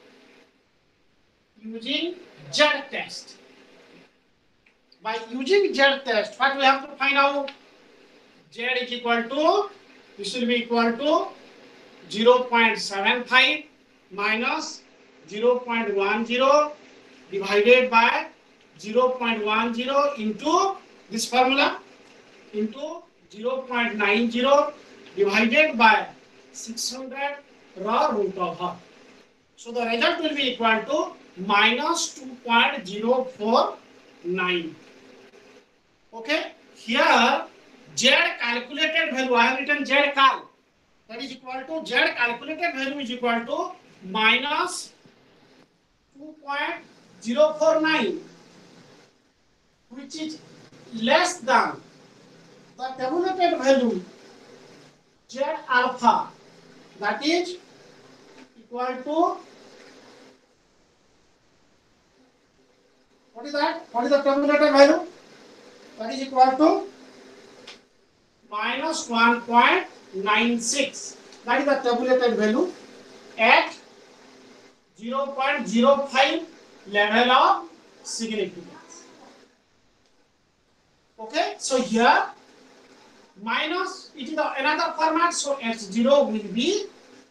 B: using Z test, by using Z test, what we have to find out? Z is equal to, this will be equal to zero point seven five minus zero point one zero divided by zero point one zero into this formula into zero point nine zero divided by six hundred raw root of half. So the result will be equal to minus two point zero four nine. Okay, here Z calculated value, I have written Z cal, that is equal to Z calculated value is equal to minus two point zero four nine, which is less than the tabulated value Z alpha, that is equal to, what is that? What is the tabulated value? That is equal to minus one point nine six. That is the tabulated value at zero point zero five level of significance. Okay, so here minus, it is the another format, so H zero will be,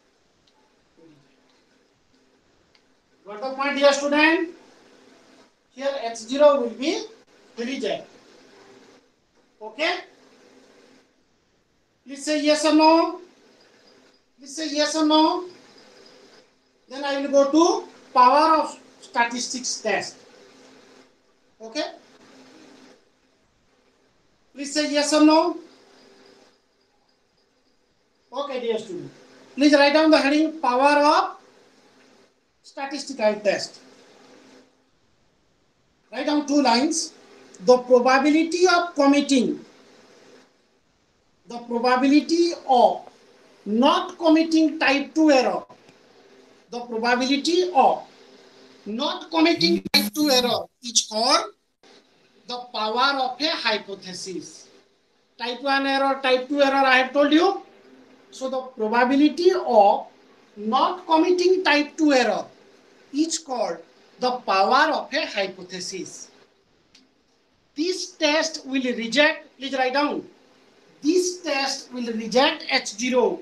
B: got the point here, student? Here H zero will be three Z. Okay? Please say yes or no. Please say yes or no. Then I will go to power of statistics test. Okay? Please say yes or no. Okay, dear student. Please write down the heading power of statistical test. Write down two lines. The probability of committing, the probability of not committing type two error, the probability of not committing type two error is called the power of a hypothesis. Type one error, type two error, I have told you. So the probability of not committing type two error is called the power of a hypothesis. This test will reject, please write down, this test will reject H zero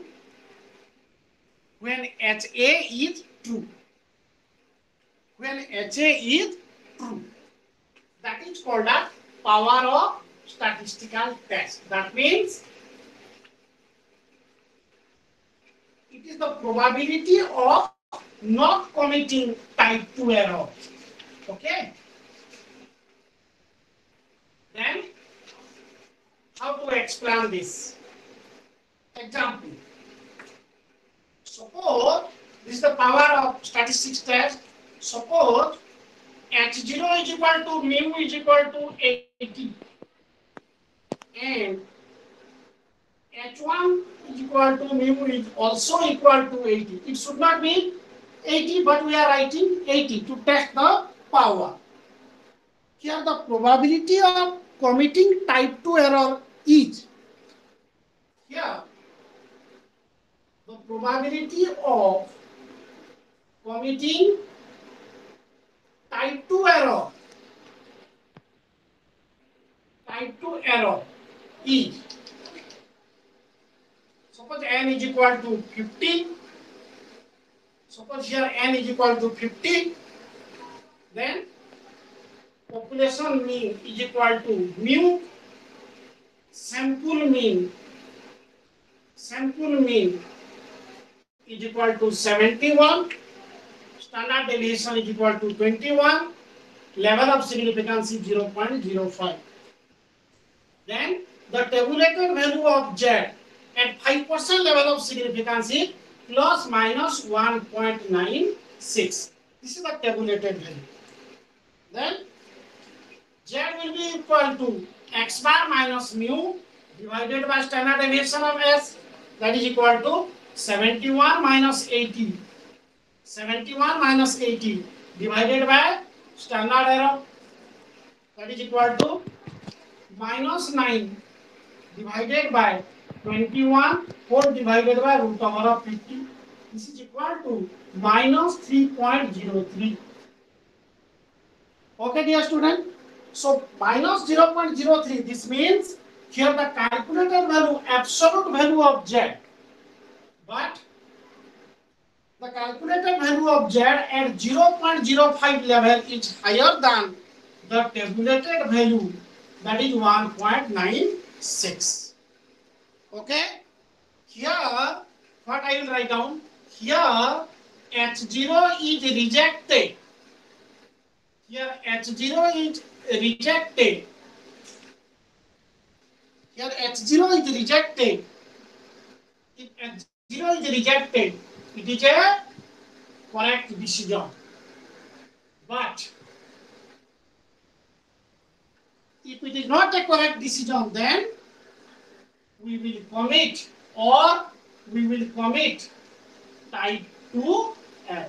B: when H A is true. When H A is true. That is called the power of statistical test. That means it is the probability of not committing type two error. Okay? Then, how to explain this? Example. Suppose this is the power of statistics test. Suppose H zero is equal to mu is equal to eighty and H one is equal to mu is also equal to eighty. It should not be eighty, but we are writing eighty to test the power. Here the probability of committing type two error is, here the probability of committing type two error, type two error is, suppose n is equal to fifty, suppose here n is equal to fifty, then population mean is equal to mu, sample mean, sample mean is equal to seventy-one, standard deviation is equal to twenty-one, level of significance is zero point zero five. Then the tabulated value of Z at five percent level of significance is plus minus one point nine six. This is the tabulated value. Then Z will be equal to x bar minus mu divided by standard deviation of S, that is equal to seventy-one minus eighty. seventy-one minus eighty divided by standard error, that is equal to minus nine divided by twenty-one whole divided by root over of fifty. This is equal to minus three point zero three. Okay, dear student. So minus zero point zero three. This means here the calculated value, absolute value of Z, but the calculated value of Z at zero point zero five level is higher than the tabulated value, that is one point nine six. Okay? Here, what I will write down? Here, H zero is rejected. Here, H zero is rejected. Here, H zero is rejected. If H zero is rejected, it is a correct decision. But if it is not a correct decision, then we will commit or we will commit type two error.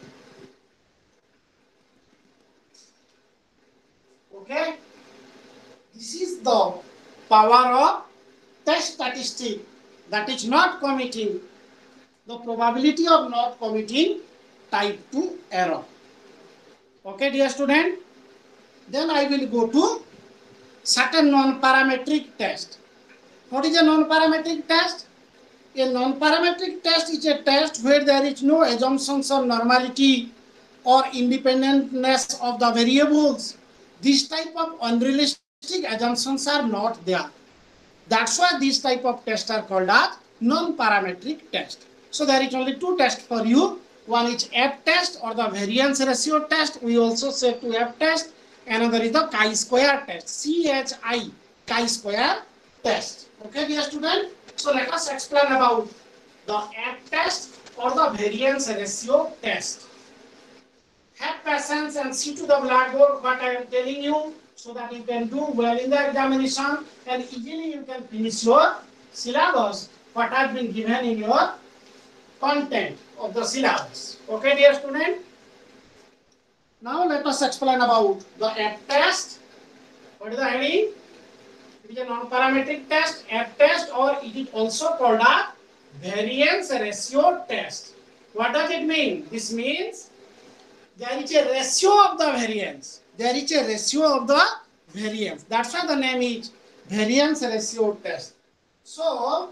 B: Okay? This is the power of test statistic, that is not committing, the probability of not committing type two error. Okay, dear student? Then I will go to certain non-parametric test. What is a non-parametric test? A non-parametric test is a test where there is no assumptions of normality or independentness of the variables. This type of unrealistic assumptions are not there. That's why these type of tests are called as non-parametric test. So there is only two tests for you. One is F test or the variance ratio test. We also say to F test. Another is the chi-square test. C H I, chi-square test. Okay, dear student? So let us explain about the F test or the variance ratio test. Have patience and see to the blackboard what I am telling you, so that you can do well in the examination and easily you can finish your syllabus, what has been given in your content of the syllabus. Okay, dear student? Now let us explain about the F test. What is the heading? It is a non-parametric test, F test, or it is also called a variance ratio test. What does it mean? This means there is a ratio of the variance. There is a ratio of the variance. That's why the name is variance ratio test. So,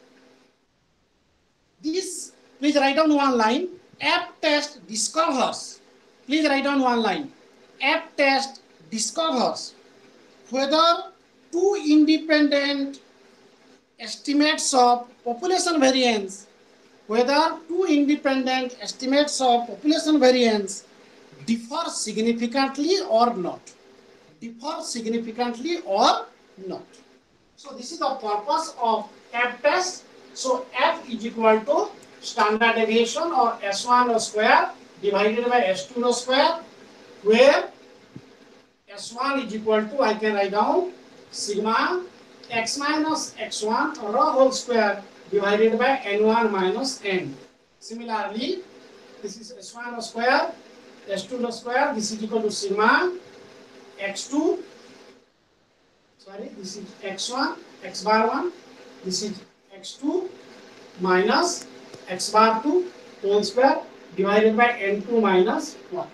B: this, please write down one line. F test discovers. Please write down one line. F test discovers whether two independent estimates of population variance, whether two independent estimates of population variance differ significantly or not. Differ significantly or not. So this is the purpose of F test. So F is equal to standard deviation or S one square divided by S two square, where S one is equal to, I can write down, sigma x minus x one raw whole square divided by n one minus n. Similarly, this is S one square, S two square, this is equal to sigma x two, sorry, this is x one, x bar one, this is x two minus x bar two whole square divided by n two minus one.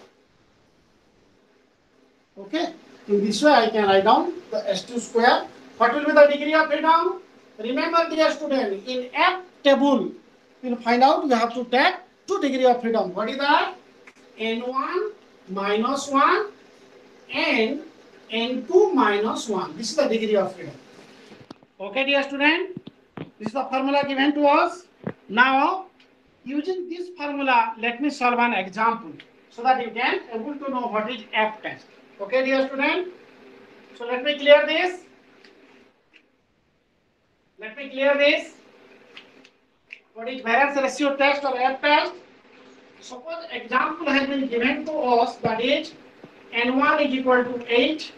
B: Okay, in this way I can write down the S two square. What will be the degree of freedom? Remember, dear student, in F table, you will find out you have to take two degree of freedom. What is that? n one minus one and n two minus one. This is the degree of freedom. Okay, dear student, this is the formula given to us. Now, using this formula, let me solve an example so that you can able to know what is F test. Okay, dear student. So let me clear this. Let me clear this. What is variance ratio test or F test? Suppose example has been given to us, that is N one is equal to eight.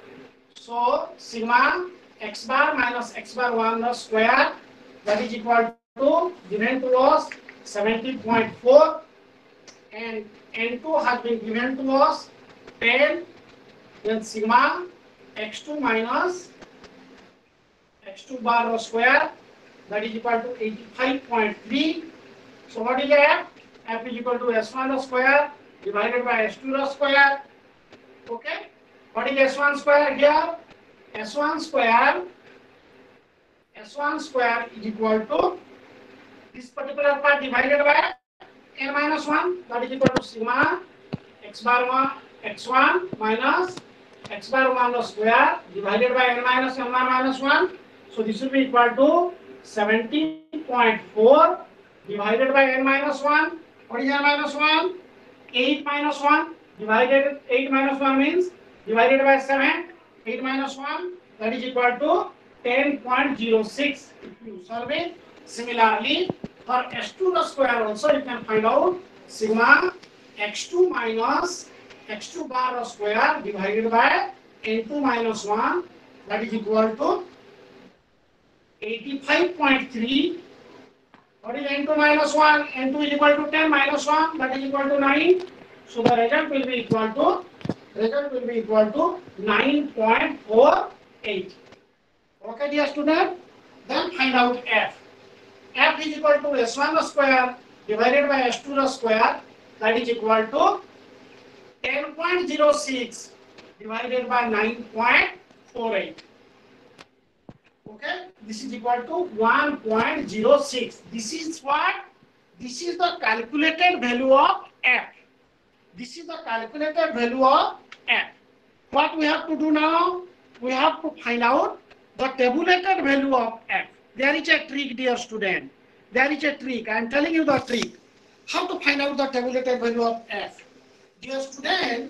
B: So sigma x bar minus x bar one square, that is equal to, given to us, seventy point four, and N two has been given to us ten, then sigma x two minus x two bar square, that is equal to eighty-five point three. So what is F? F is equal to S one square divided by S two square. Okay? What is S one square here? S one square, S one square is equal to this particular part divided by n minus one, that is equal to sigma x bar one x one minus x bar one square divided by n minus n one minus one. So this will be equal to seventy point four divided by n minus one. What is n minus one? eight minus one divided, eight minus one means divided by seven. eight minus one, that is equal to ten point zero six. If you solve it, similarly for S two square also you can find out sigma x two minus x two bar square divided by n two minus one, that is equal to eighty-five point three. What is n two minus one? n two is equal to ten minus one, that is equal to nine. So the result will be equal to result will be equal to nine point four eight. Okay, dear student. Then find out F. F is equal to S one square divided by S two square, that is equal to ten point zero six divided by nine point four eight. Okay, this is equal to one point zero six. This is what? This is the calculated value of F. This is the calculated value of F. What we have to do now? We have to find out the tabulated value of F. There is a trick, dear student. There is a trick. I am telling you the trick. How to find out the tabulated value of F? Dear student,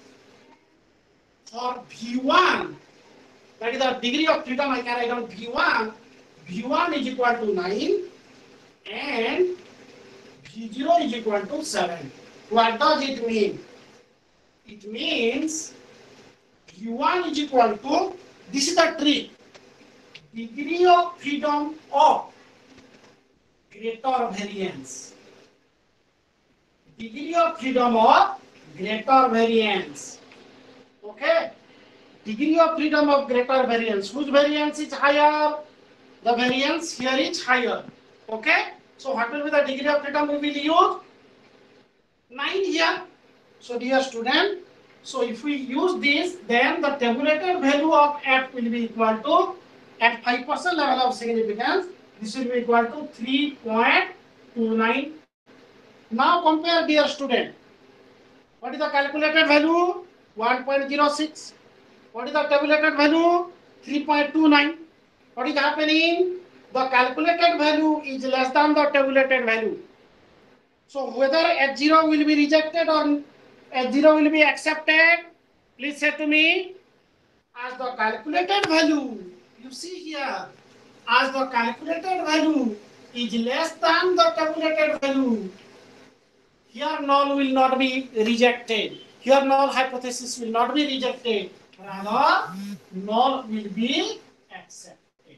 B: for V one, that is the degree of freedom, I can write down V one. V one is equal to nine and V zero is equal to seven. What does it mean? It means V one is equal to, this is the trick, degree of freedom of greater variance. Degree of freedom of greater variance. Okay? Degree of freedom of greater variance. Whose variance is higher? The variance here is higher. Okay? So what will be the degree of freedom we will use? nine here. So dear student, so if we use this, then the tabulated value of F will be equal to, at five percent level of significance, this will be equal to three point two nine. Now compare, dear student. What is the calculated value? one point zero six. What is the tabulated value? three point two nine. What is happening? The calculated value is less than the tabulated value. So whether H zero will be rejected or H zero will be accepted, please say to me. As the calculated value, you see here, as the calculated value is less than the tabulated value, here null will not be rejected. Here null hypothesis will not be rejected. Rather, null will be accepted.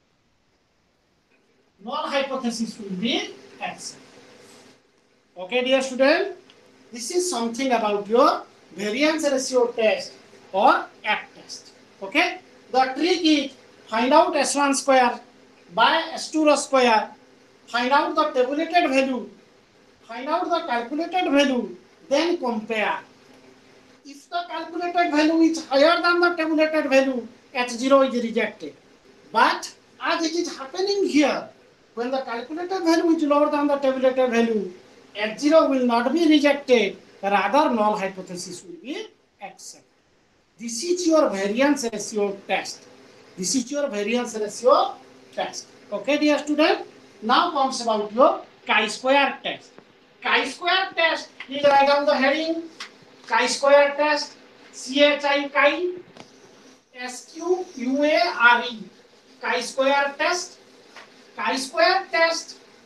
B: Null hypothesis will be accepted. Okay, dear student, this is something about your variance ratio test or F test. Okay, the trick is find out S one square by S two square, find out the tabulated value, find out the calculated value, then compare. If the calculated value is higher than the tabulated value, H zero is rejected. But as it is happening here, when the calculated value is lower than the tabulated value, H zero will not be rejected, rather null hypothesis will be accepted. This is your variance ratio test. This is your variance ratio test. Okay, dear student? Now comes about your chi-square test. Chi-square test, please write down the heading. Chi-square test, C H I chi, S Q U A R E. Chi-square test. Chi-square test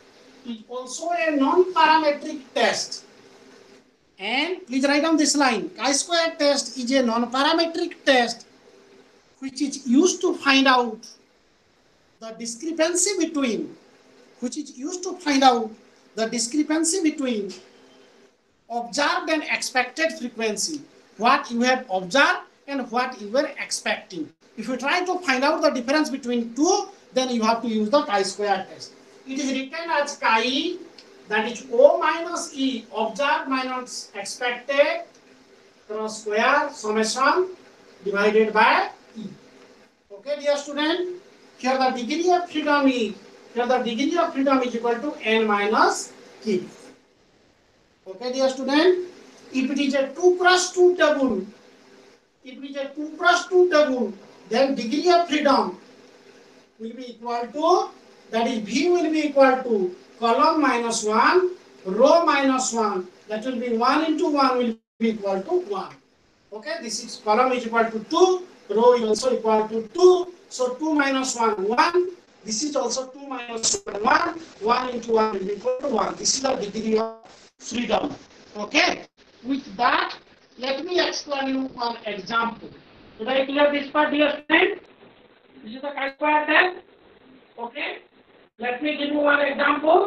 B: is also a non-parametric test. And please write down this line. Chi-square test is a non-parametric test which is used to find out the discrepancy between which is used to find out the discrepancy between observed and expected frequency, what you have observed and what you were expecting. If you try to find out the difference between two, then you have to use the chi-square test. It is written as chi, that is O minus E, observed minus expected, cross square summation divided by E. Okay, dear student, here the degree of freedom is, here the degree of freedom is equal to n minus k. Okay, dear student, if it is a two cross two table, if it is a two cross two table, then degree of freedom will be equal to, that is V will be equal to column minus one, row minus one, that will be one into one will be equal to one. Okay, this is column is equal to two, row is also equal to two, so two minus one, one, this is also two minus one, one, one into one will be equal to one. This is the degree of freedom. Okay, with that, let me explain you one example. Did I clear this part, dear student? This is the chi-square test. Okay, let me give you one example.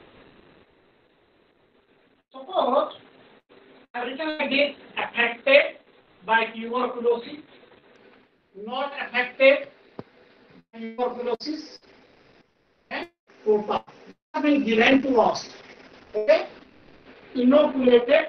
B: Suppose everything like this, affected by tuberculosis, not affected by tuberculosis, and total have been given to us. Okay, inoculated,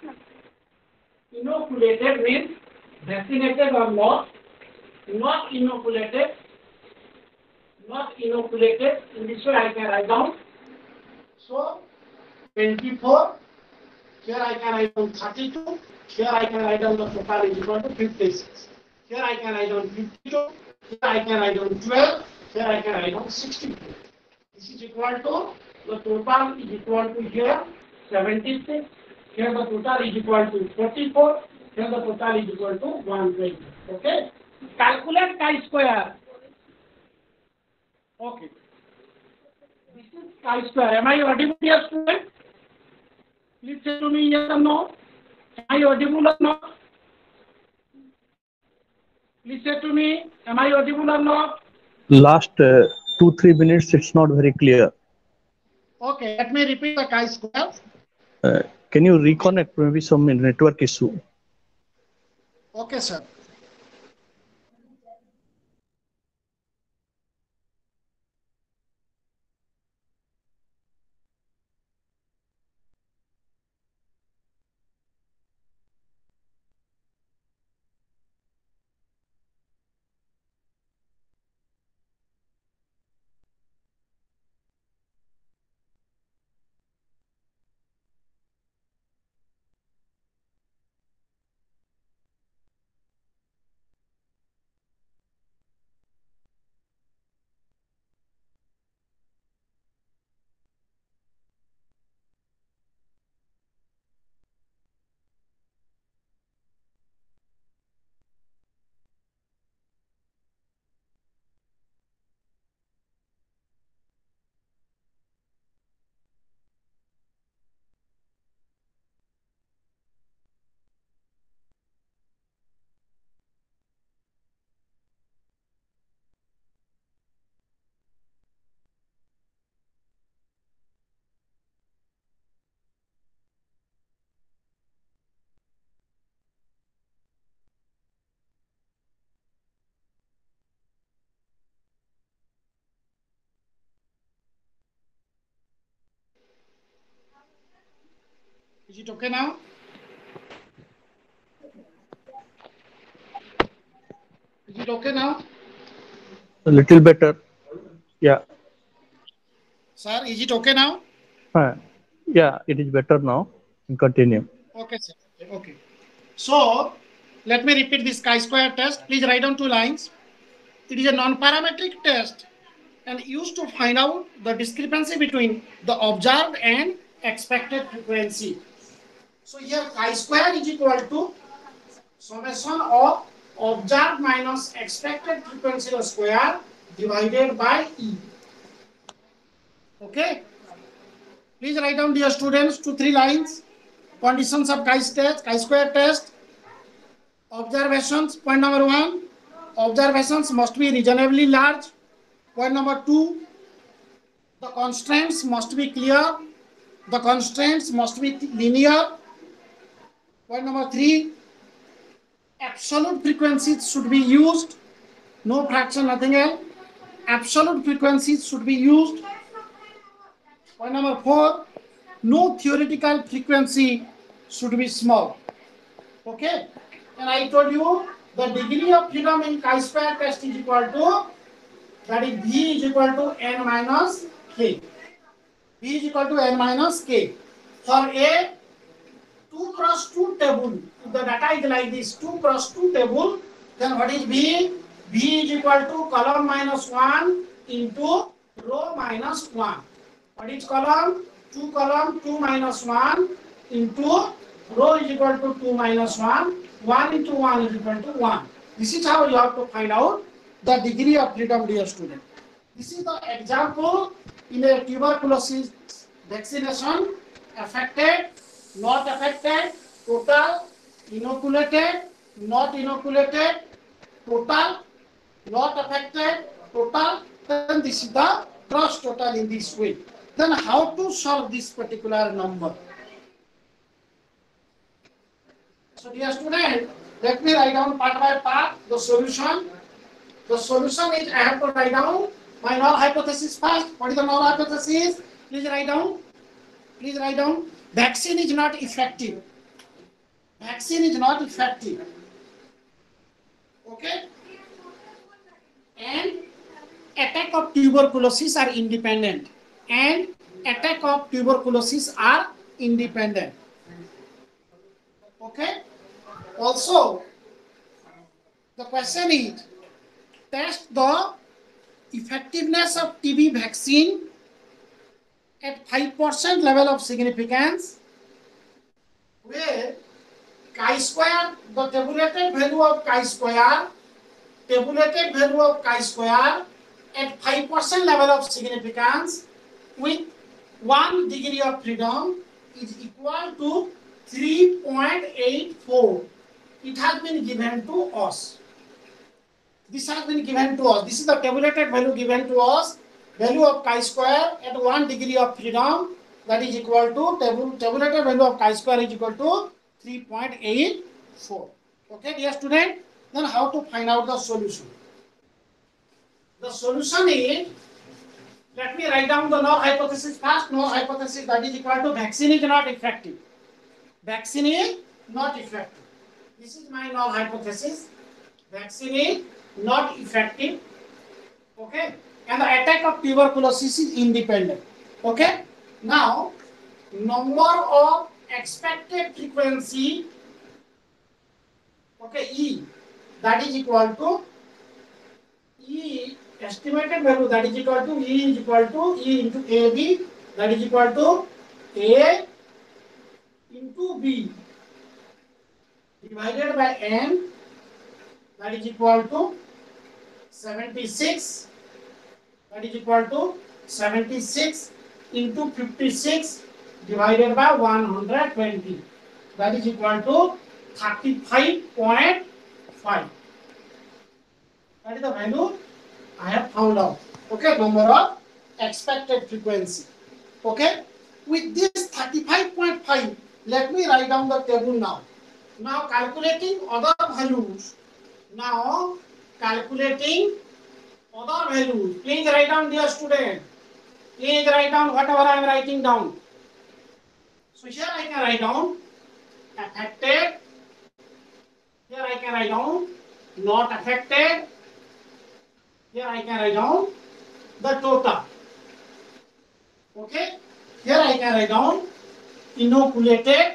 B: inoculated means vaccinated or not, not inoculated, not inoculated. In this way I can write down. So twenty-four, here I can write down thirty-two, here I can write down the total is equal to fifty-six. Here I can write down fifty-two, here I can write down twelve, here I can write down sixty-two. This is equal to, the total is equal to here seventy-six, here the total is equal to forty-four, here the total is equal to one hundred twenty. Okay? Calculate chi-square. Okay. This is chi-square. Am I audible, dear student? Please say to me yes or no. Am I audible or not? Please say to me, am I audible or not?
A: Last uh, two, three minutes, it's not very clear.
B: Okay, let me repeat the chi-square.
A: Uh, can you reconnect? Maybe some network issue.
B: Okay, sir. Is it okay now? Is it okay now?
A: A little better. Yeah.
B: Sir, is it okay now?
A: Uh, yeah, it is better now. Continue.
B: Okay, sir. Okay. So, let me repeat this chi-square test. Please write down two lines. It is a non-parametric test and used to find out the discrepancy between the observed and expected frequency. So here chi-square is equal to summation of observed minus expected frequency square divided by E. Okay. Please write down, dear students, two, three lines. Conditions of chi-test, chi-square test. Observations, point number one. Observations must be reasonably large. Point number two. The constraints must be clear. The constraints must be linear. Point number three. Absolute frequencies should be used. No fraction, nothing else. Absolute frequencies should be used. Point number four. No theoretical frequency should be small. Okay? And I told you the degree of freedom in chi-square test is equal to, that is V is equal to N minus K. V is equal to N minus K. For a two cross two table, if the data is like this, two cross two table, then what is V? V is equal to column minus one into row minus one. What is column? two column, two minus one into row is equal to two minus one. one into one is equal to one. This is how you have to find out the degree of freedom, dear student. This is the example in a tuberculosis vaccination: affected, not affected, total, inoculated, not inoculated, total, not affected, total. Then this is the cross total in this way. Then how to solve this particular number? So dear student, let me write down part by part the solution. The solution is, I have to write down my null hypothesis first. What is the null hypothesis? Please write down. Please write down. Vaccine is not effective. Vaccine is not effective. Okay? And attack of tuberculosis are independent. And attack of tuberculosis are independent. Okay? Also, the question is, test the effectiveness of T B vaccine at five percent level of significance, where chi-square, the tabulated value of chi-square, tabulated value of chi-square at five percent level of significance with one degree of freedom is equal to three point eight four. It has been given to us. This has been given to us. This is the tabulated value given to us. Value of chi-square at one degree of freedom, that is equal to, tabul tabulated value of chi-square is equal to three point eight four. Okay, dear student? Then how to find out the solution? The solution is, let me write down the null hypothesis first. Null hypothesis, that is equal to vaccine is not effective. Vaccine is not effective. This is my null hypothesis. Vaccine is not effective. Okay? And the attack of tuberculosis is independent. Okay? Now, number of expected frequency, okay, E, that is equal to E, estimated value, that is equal to E is equal to E into A B, that is equal to A into B divided by N, that is equal to seventy-six, that is equal to seventy-six into fifty-six divided by one hundred twenty, that is equal to thirty-five point five. That is the value I have found out. Okay, number of expected frequency. Okay, with this thirty-five point five, let me write down the table now. Now calculating other values. Now calculating other values. Please write down, dear student. Please write down whatever I am writing down. So here I can write down affected. Here I can write down not affected. Here I can write down the total. Okay. Here I can write down inoculated.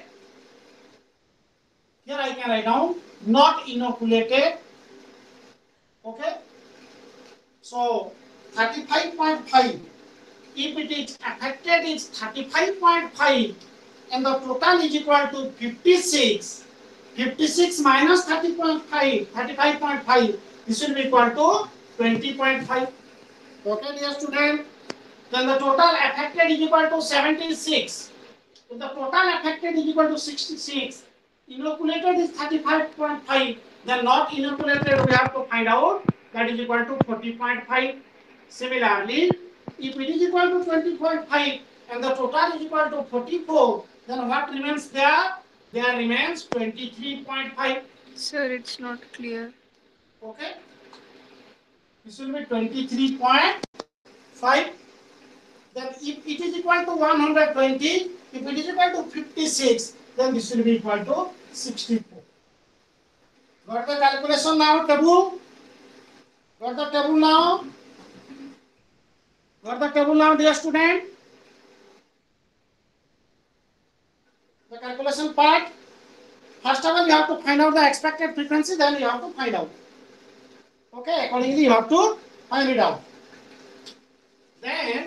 B: Here I can write down not inoculated. Okay. So thirty-five point five. If it is affected, it's thirty-five point five, and the total is equal to fifty-six. fifty-six minus thirty point five, thirty-five point five. This will be equal to twenty point five. Okay, dear student. then the total affected is equal to seventy-six. If the total affected is equal to sixty-six, inoculated is thirty-five point five, then not inoculated we have to find out, that is equal to forty point five. Similarly, if it is equal to twenty point five and the total is equal to forty-four, then what remains there? There remains twenty-three point five.
C: Sir, it's not clear.
B: Okay? This will be twenty-three point five. Then if it is equal to one hundred twenty, if it is equal to fifty-six, then this will be equal to sixty-four. Got the calculation now, table? Got the table now? Got the table now, dear student? The calculation part. First of all, you have to find out the expected frequency, then you have to find out. Okay, accordingly you have to find it out. Then,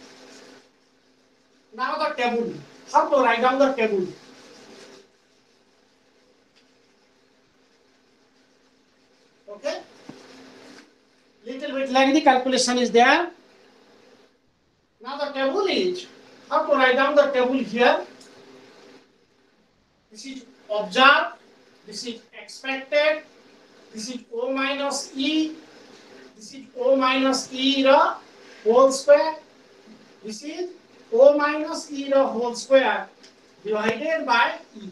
B: now the table. How to write down the table? Okay? Little bit lengthy calculation is there. Now the table is, how to write down the table here? This is observed, this is expected, this is O minus E, this is O minus E the whole square, this is O minus E the whole square divided by E.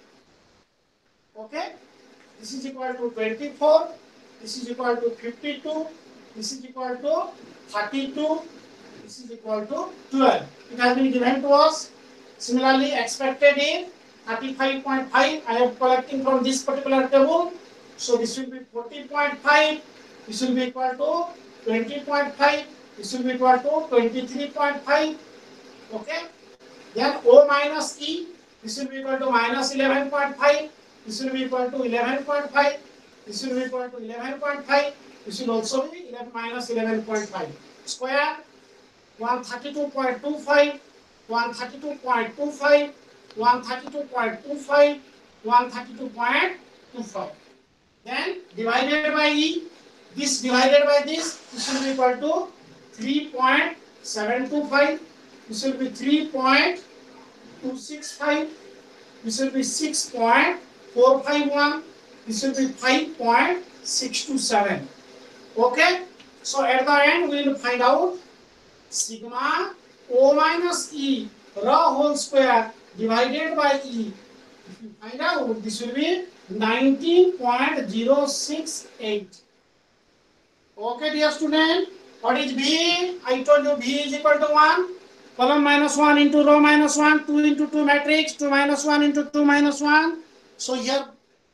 B: Okay? This is equal to twenty-four, this is equal to fifty-two, this is equal to thirty-two, this is equal to twelve. It has been given to us. Similarly, expected is thirty-five point five. I am collecting from this particular table. So this will be forty point five. This will be equal to twenty point five. This will be equal to twenty-three point five. Okay. Then O minus E. This will be equal to minus eleven point five. This will be equal to eleven point five. This will be equal to eleven point five. This will also be eleven minus eleven point five. Square one hundred thirty-two point two five, one hundred thirty-two point two five, one hundred thirty-two point two five, one hundred thirty-two point two five. Then divided by E, this divided by this, this will be equal to three point seven two five, this will be three point two six five, this will be six point four five one, this will be five point six two seven. Okay? So at the end we will find out sigma O minus E raw whole square divided by E. If you find out, this will be nineteen point zero six eight. Okay, dear student, what is B? I told you B is equal to one. Column minus one into row minus one, two into two matrix, two minus one into two minus one. So here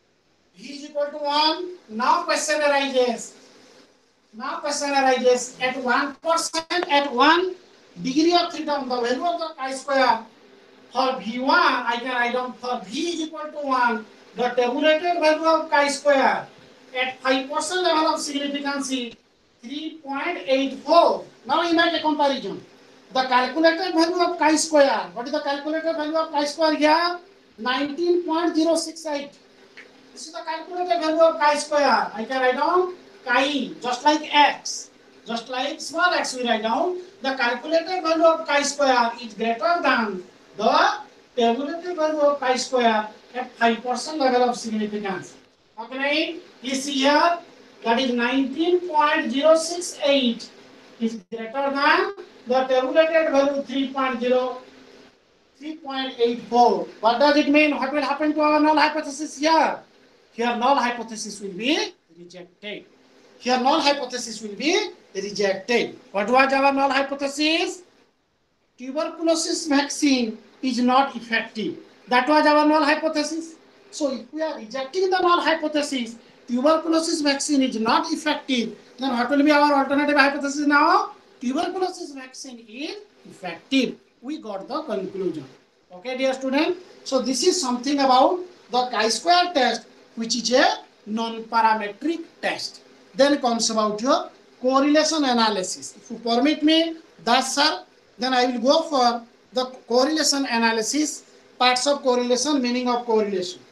B: B is equal to one. Now question arises. Now question arises at one percent, at one degree of freedom, the value of the chi-square for V one, I can write down for V is equal to one, the tabulated value of chi-square at five percent level of significance is three point eight four. Now we make a comparison. The calculated value of chi-square, what is the calculated value of chi-square here? nineteen point zero six eight. This is the calculated value of chi-square. I can write down chi, just like x, just like small x we write down, the calculated value of chi-square is greater than the tabulated value of chi-square at five percent level of significance. Okay, you see here, that is nineteen point zero six eight is greater than the tabulated value three point zero, three point eight four. What does it mean? What will happen to our null hypothesis here? Here null hypothesis will be rejected. Here null hypothesis will be rejected. What was our null hypothesis? Tuberculosis vaccine is not effective. That was our null hypothesis. So if we are rejecting the null hypothesis, tuberculosis vaccine is not effective, then what will be our alternative hypothesis now? Tuberculosis vaccine is effective. We got the conclusion. Okay, dear student. So this is something about the chi-square test, which is a non-parametric test. Then comes about your correlation analysis. If you permit me, that's sir, then I will go for the correlation analysis, parts of correlation, meaning of correlation.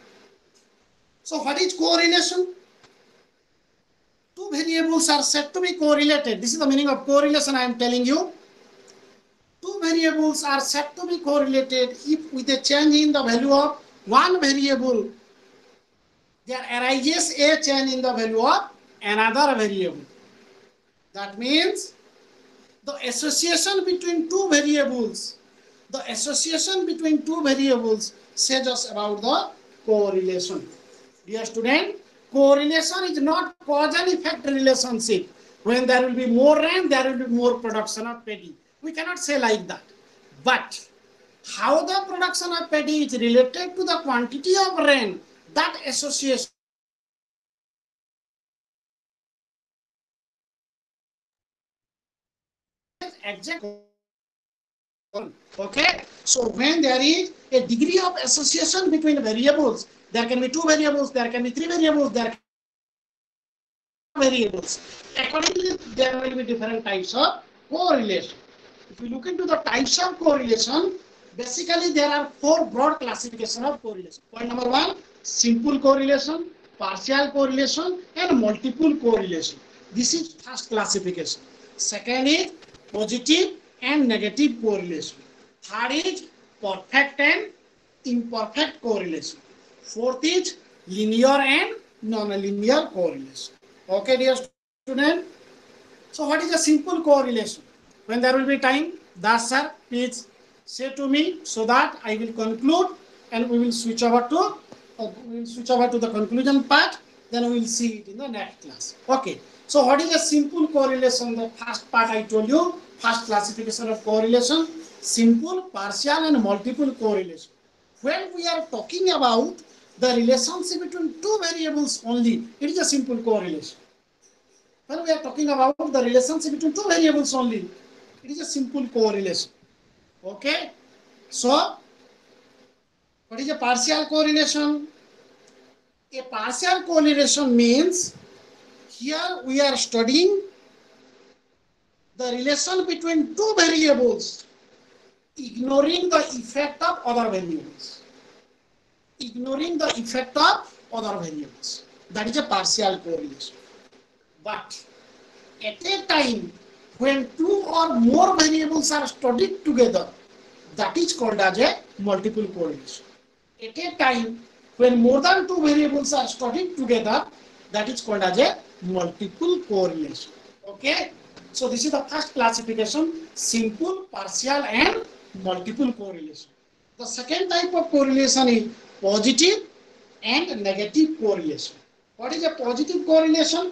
B: So what is correlation? Two variables are said to be correlated. This is the meaning of correlation I am telling you. two variables are said to be correlated if with a change in the value of one variable, there arises a change in the value of another variable. That means the association between two variables, the association between two variables says us about the correlation. Dear student, correlation is not cause and effect relationship. When there will be more rain, there will be more production of paddy. We cannot say like that. But how the production of paddy is related to the quantity of rain, that association exact. Okay, so when there is a degree of association between variables, there can be two variables, there can be three variables, there can be variables. Accordingly, there will be different types of correlation. If you look into the types of correlation, basically there are four broad classification of correlation. Point number one, simple correlation, partial correlation, and multiple correlation. This is first classification. Second is positive and negative correlation. Third is perfect and imperfect correlation. Fourth is linear and non-linear correlation. Okay, dear student. So what is a simple correlation? When there will be time, Das sir, please say to me so that I will conclude and we will switch over to uh, we will switch over to the conclusion part. Then we will see it in the next class. Okay. So what is a simple correlation? The first part I told you, first classification of correlation, simple, partial and multiple correlation. When we are talking about the relationship between two variables only, it is a simple correlation. When we are talking about the relationship between two variables only, it is a simple correlation. Okay. So, what is a partial correlation? A partial correlation means here we are studying the relation between two variables, ignoring the effect of other variables. Ignoring the effect of other variables. That is a partial correlation. But at a time when two or more variables are studied together, that is called as a multiple correlation. At a time when more than two variables are studied together, that is called as a multiple correlation. Okay. So this is the first classification, simple, partial and multiple correlation. The second type of correlation is positive and negative correlation. What is a positive correlation?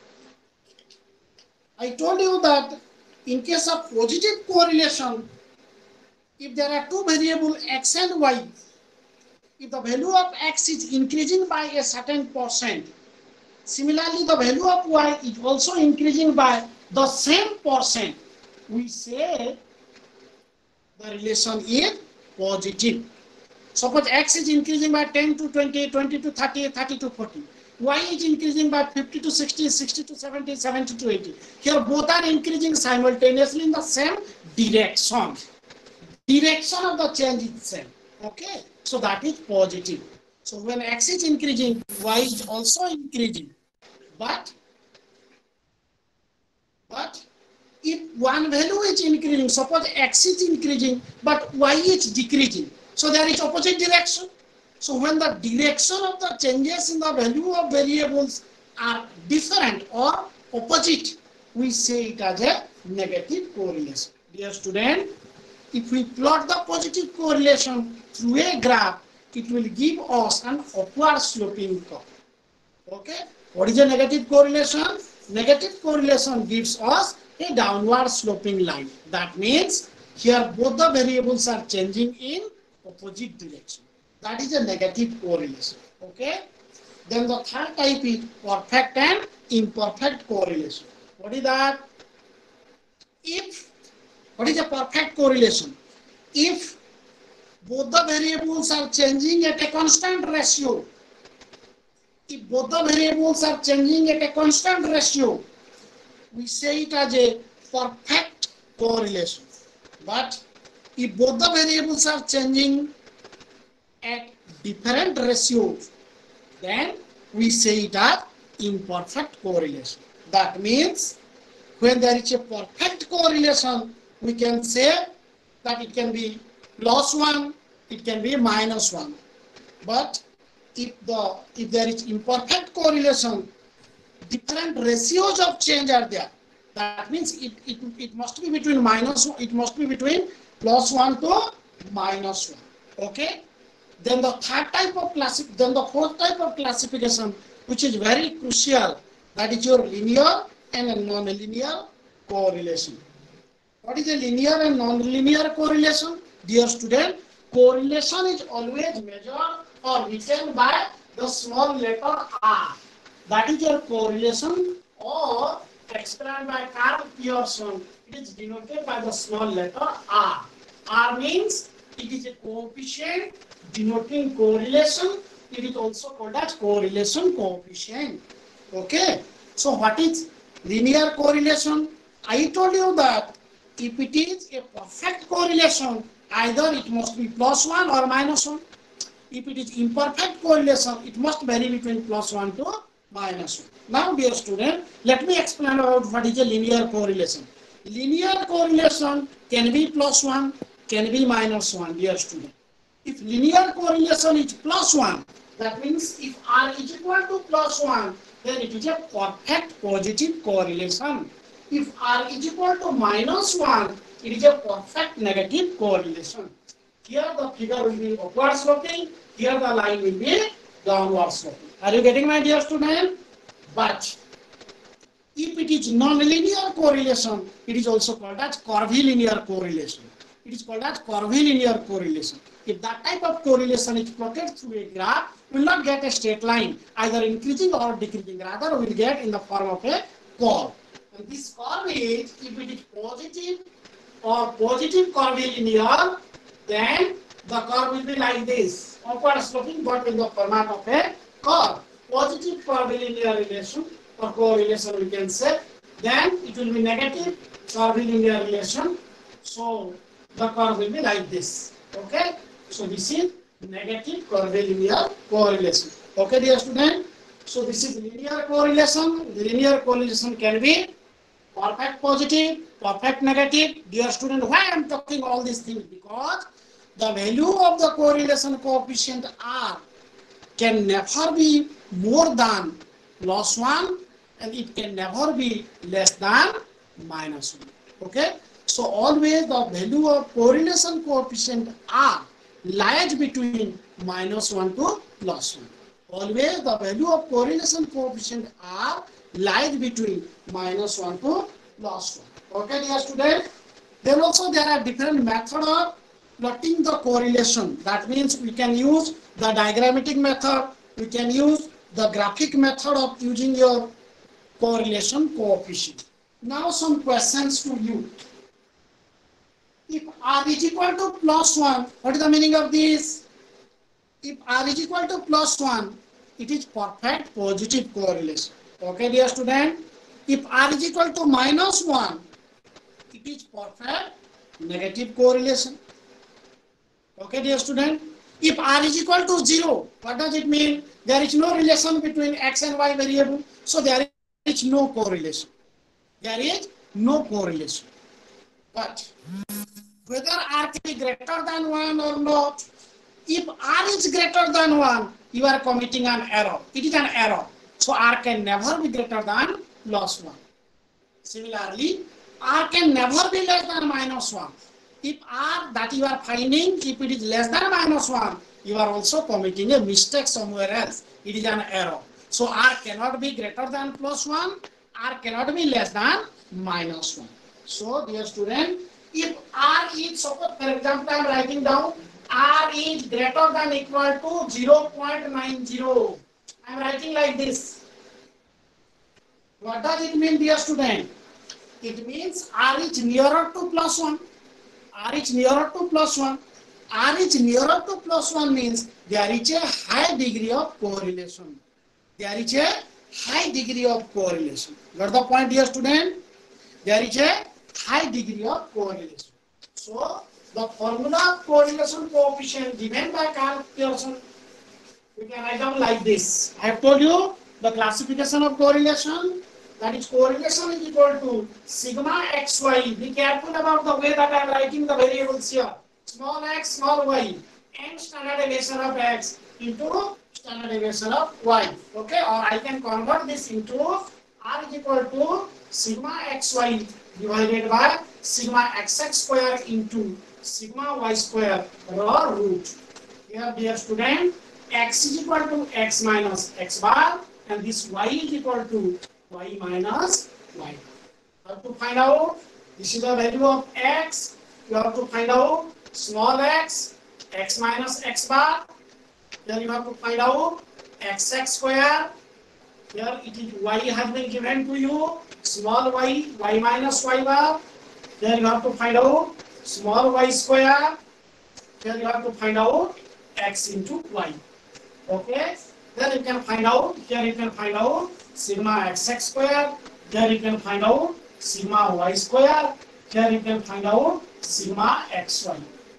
B: I told you that in case of positive correlation, if there are two variables x and y, if the value of x is increasing by a certain percent, similarly the value of y is also increasing by the same percent, we say the relation is positive. Suppose x is increasing by ten to twenty, twenty to thirty, thirty to forty. Y is increasing by fifty to sixty, sixty to seventy, seventy to eighty. Here both are increasing simultaneously in the same direction. Direction of the change is same. Okay. So that is positive. So when x is increasing, y is also increasing. But, but if one value is increasing, suppose x is increasing, but y is decreasing. So there is opposite direction. So when the direction of the changes in the value of variables are different or opposite, we say it as a negative correlation. Dear student, if we plot the positive correlation through a graph, it will give us an upward sloping curve. Okay. What is a negative correlation? Negative correlation gives us a downward sloping line. That means here both the variables are changing in opposite direction. That is a negative correlation. Okay. Then the third type is perfect and imperfect correlation. What is that? If, what is a perfect correlation? If both the variables are changing at a constant ratio, if both the variables are changing at a constant ratio, we say it as a perfect correlation. But if both the variables are changing at different ratios, then we say it as imperfect correlation. That means when there is a perfect correlation, we can say that it can be plus one, it can be minus one. But if the if there is imperfect correlation, different ratios of change are there. That means it, it, it must be between minus one, it must be between plus one to minus one. Okay? Then the third type of classic, then the fourth type of classification, which is very crucial, that is your linear and a non-linear correlation. What is a linear and non-linear correlation? Dear student, correlation is always measured or written by the small letter r. That is your correlation, or explained by Carl Pearson. It is denoted by the small letter r. R means it is a coefficient denoting correlation. It is also called as correlation coefficient. Okay. So what is linear correlation? I told you that if it is a perfect correlation, either it must be plus one or minus one. If it is imperfect correlation, it must vary between plus one to minus one. Now, dear student, let me explain about what is a linear correlation. Linear correlation can be plus one, can be minus one, dear student. If linear correlation is plus one, that means if R is equal to plus one, then it is a perfect positive correlation. If R is equal to minus one, it is a perfect negative correlation. Here the figure will be upward sloping, here the line will be downward sloping. Are you getting my dear student? But if it is non-linear correlation, it is also called as curvilinear correlation. It is called as curvilinear correlation. If that type of correlation is plotted through a graph, we will not get a straight line, either increasing or decreasing. Rather, we will get in the form of a curve. And this curve is, if it is positive or positive curvilinear, then the curve will be like this, upward sloping, but in the format of a curve. Positive curvilinear relation or correlation we can say, then it will be negative curvilinear relation. So the curve will be like this. Okay, so this is negative curvilinear correlation. Okay, dear student. So this is linear correlation. Linear correlation can be perfect positive, perfect negative. Dear student, why I am talking all these things? Because the value of the correlation coefficient R can never be more than plus one, and it can never be less than minus one. Okay, so always the value of correlation coefficient R lies between minus one to plus one. Always the value of correlation coefficient R lies between minus one to plus one. Okay, dear student. Then also there are different methods of plotting the correlation. That means we can use the diagrammatic method, we can use the graphic method of using your correlation coefficient. Now some questions to you. If R is equal to plus one, what is the meaning of this? If R is equal to plus one, it is perfect positive correlation. Okay, dear student. If R is equal to minus one, it is perfect negative correlation. Okay, dear student. If R is equal to zero, what does it mean? There is no relation between x and y variable, so there is no correlation. There is no correlation. But whether R can be greater than one or not, if R is greater than one, you are committing an error. It is an error. So R can never be greater than plus one. Similarly, R can never be less than minus one. If R that you are finding, if it is less than minus one, you are also committing a mistake somewhere else. It is an error. So R cannot be greater than plus one, R cannot be less than minus one. So dear student, if R is, suppose for example I am writing down, R is greater than equal to zero point nine zero. I am writing like this. What does it mean, dear student? It means R is nearer to plus one. R is nearer to plus one. R is nearer to plus one means there is a high degree of correlation. There is a high degree of correlation. Got the point, dear student? There is a high degree of correlation. So the formula of correlation coefficient given by Carl Pearson, we can write down like this. I have told you the classification of correlation. That is correlation is equal to sigma xy. Be careful about the way that I am writing the variables here. Small x, small y, and standard deviation of x into standard deviation of y. Okay, or I can convert this into r is equal to sigma xy divided by sigma xx square into sigma y square raw root. Here, dear student, x is equal to x minus x bar, and this y is equal to y minus y. You have to find out, this is the value of x. You have to find out small x, x minus x bar. Then you have to find out xx square. Here it is y has been given to you, small y, y minus y bar. Then you have to find out small y square. Here you have to find out x into y. Okay? Then you can find out, here you can find out sigma xx square. Here you can find out sigma y square. Here you can find out sigma xy.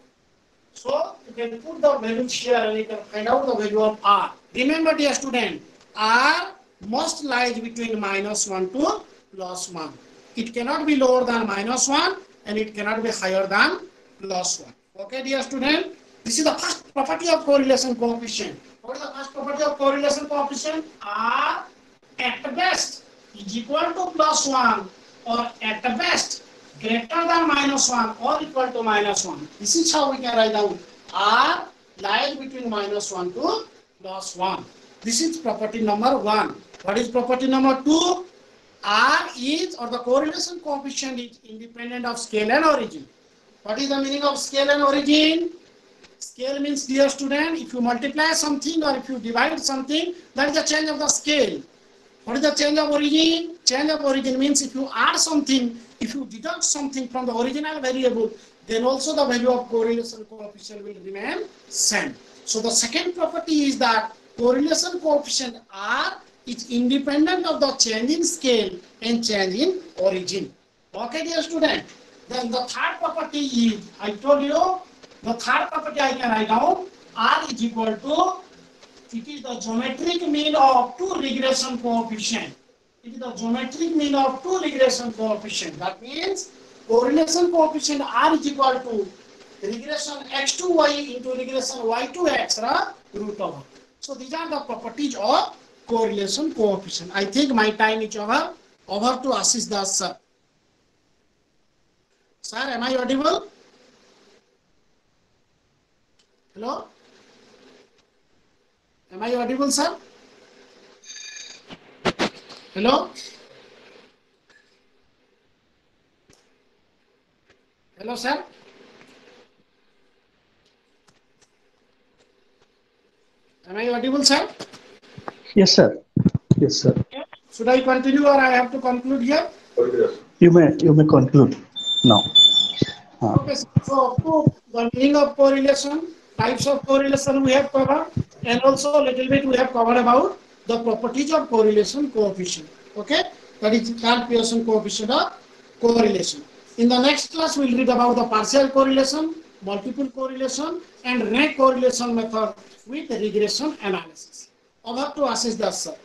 B: So you can put the values here and you can find out the value of r. Remember, dear student, r must lies between minus one to plus one. It cannot be lower than minus one and it cannot be higher than plus one. Okay, dear student, this is the first property of correlation coefficient. What is the first property of correlation coefficient? R at best is equal to plus one or at the best greater than minus one or equal to minus one. This is how we can write down R lies between minus one to plus one. This is property number one. What is property number two? R is, or the correlation coefficient is independent of scale and origin. What is the meaning of scale and origin? Scale means, dear student, if you multiply something or if you divide something, that is the change of the scale. What is the change of origin? Change of origin means if you add something, if you deduct something from the original variable, then also the value of correlation coefficient will remain same. So the second property is that correlation coefficient R is independent of the change in scale and change in origin. Okay, dear student. Then the third property is, I told you, the third property I can write down, R is equal to, it is the geometric mean of two regression coefficient. It is the geometric mean of two regression coefficient. That means correlation coefficient R is equal to regression x to y into regression y to x, right? Root over. So these are the properties of correlation coefficient. I think my time is over. Over to Ashish Das, sir. Sir, am I audible? Hello? Am I audible, sir? Hello? Hello, sir? Am I audible, sir?
A: Yes, sir. Yes, sir.
B: Should I continue or I have to conclude here?
A: You may you may conclude now. Uh,
B: Okay, so to the meaning of correlation, types of correlation we have covered, and also a little bit we have covered about the properties of correlation coefficient. Okay, that is called Pearson coefficient of correlation. In the next class, we'll read about the partial correlation, multiple correlation, and rank correlation method with regression analysis. Over to Ashish Das, sir.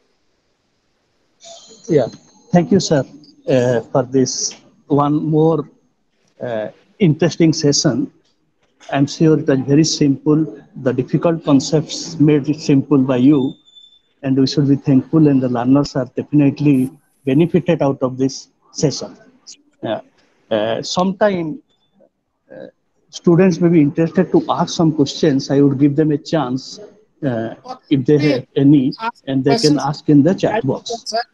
A: yeah. Thank you, sir, uh, for this one more uh, interesting session. I'm sure it was very simple. The difficult concepts made it simple by you, and we should be thankful. And the learners are definitely benefited out of this session. Yeah. Uh, sometime uh, students may be interested to ask some questions. I would give them a chance uh, if they
B: Okay,
A: have any,
B: ask
A: and they can
B: questions.
A: ask in the chat box.
B: Sir.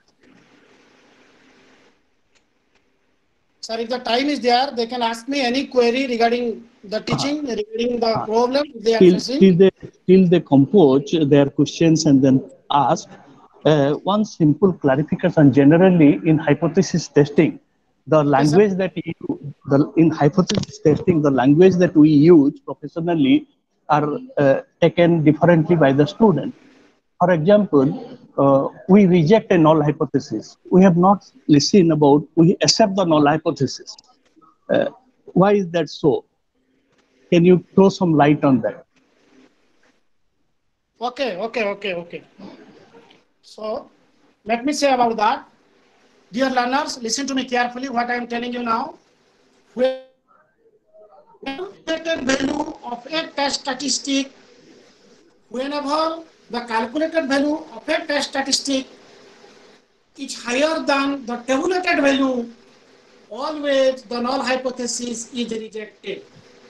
B: Sir, if the time is there, they can ask me any query regarding the
A: Uh,
B: teaching, regarding the
A: uh,
B: problem they are
A: till,
B: facing.
A: till they till they compose their questions and then ask. Uh, one simple clarification: generally, in hypothesis testing, the
B: Okay, sir.
A: language that you the in hypothesis testing, the language that we use professionally are uh, taken differently by the student. For example, uh, we reject a null hypothesis. We have not listened about. We accept the null hypothesis. Uh, why is that so? Can you throw some light on that?
B: Okay, okay, okay, okay. So let me say about that. Dear learners, listen to me carefully what I am telling you now. Calculated value of a test statistic, whenever the calculated value of a test statistic is higher than the tabulated value, always the null hypothesis is rejected.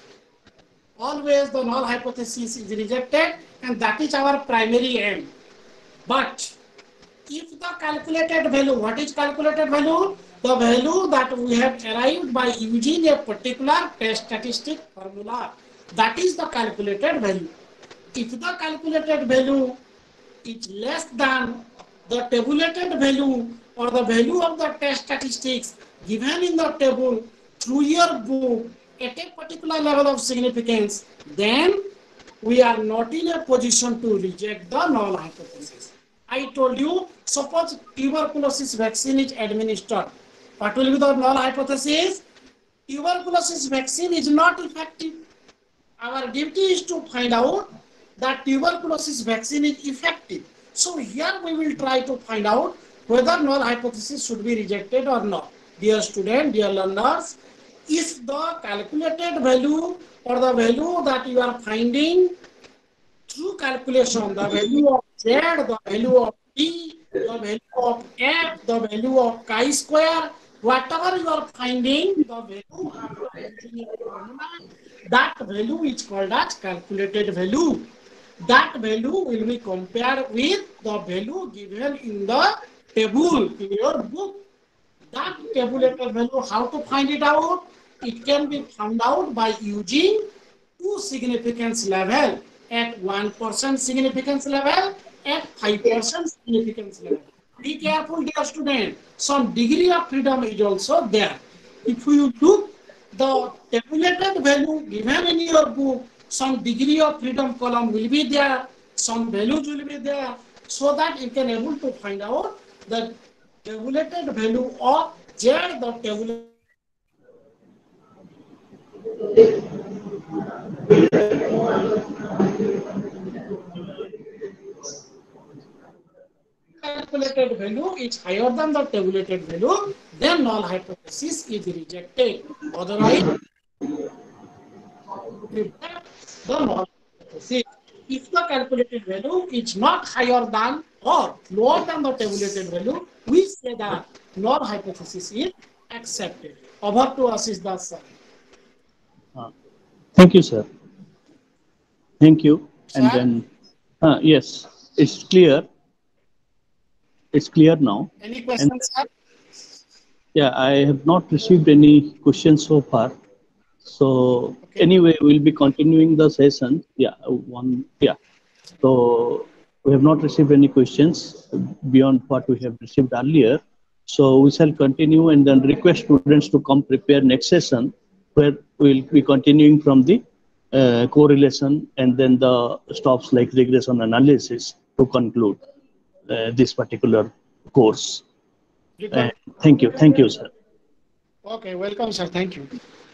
B: Always the null hypothesis is rejected, and that is our primary aim. But if the calculated value, what is calculated value? The value that we have arrived by using a particular test statistic formula. That is the calculated value. If the calculated value is less than the tabulated value or the value of the test statistics given in the table through your book at a particular level of significance, then we are not in a position to reject the null hypothesis. I told you, suppose tuberculosis vaccine is administered. What will be the null hypothesis? Tuberculosis vaccine is not effective. Our duty is to find out that tuberculosis vaccine is effective. So here we will try to find out whether null hypothesis should be rejected or not. Dear student, dear learners, if the calculated value or the value that you are finding through calculation, the value of z, the value of t, the value of f, the value of chi square, whatever you are finding, the value after using a formula, that value is called as calculated value. That value will be compared with the value given in the table in your book. That tabulated value, how to find it out? It can be found out by using two significance level, at one percent significance level, at five percent significance level. Be careful, dear student. Some degree of freedom is also there. If you look the tabulated value given in your book, some degree of freedom column will be there, some values will be there, so that you can able to find out the tabulated value of Z, the tabulated calculated value is higher than the tabulated value, then null hypothesis is rejected. Otherwise, reject the null hypothesis. If the calculated value is not higher than or lower than the tabulated value, we say that null hypothesis is accepted. Over to Ashish Das sir.
A: Uh, thank you, sir. Thank you. And
B: Sir,
A: then, uh, yes, it's clear. It's clear now.
B: any
A: And
B: questions, sir?
A: yeah, I have not received any questions so far. So
B: Okay.
A: anyway, we'll be continuing the session. Yeah, one. Yeah. So we have not received any questions beyond what we have received earlier. So we shall continue and then request students to come prepare next session, where we'll be continuing from the uh, correlation and then the stops like regression analysis to conclude uh, this particular course.
B: You
A: And
B: got.
A: thank you. Thank you, sir.
B: Okay, welcome, sir. Thank you.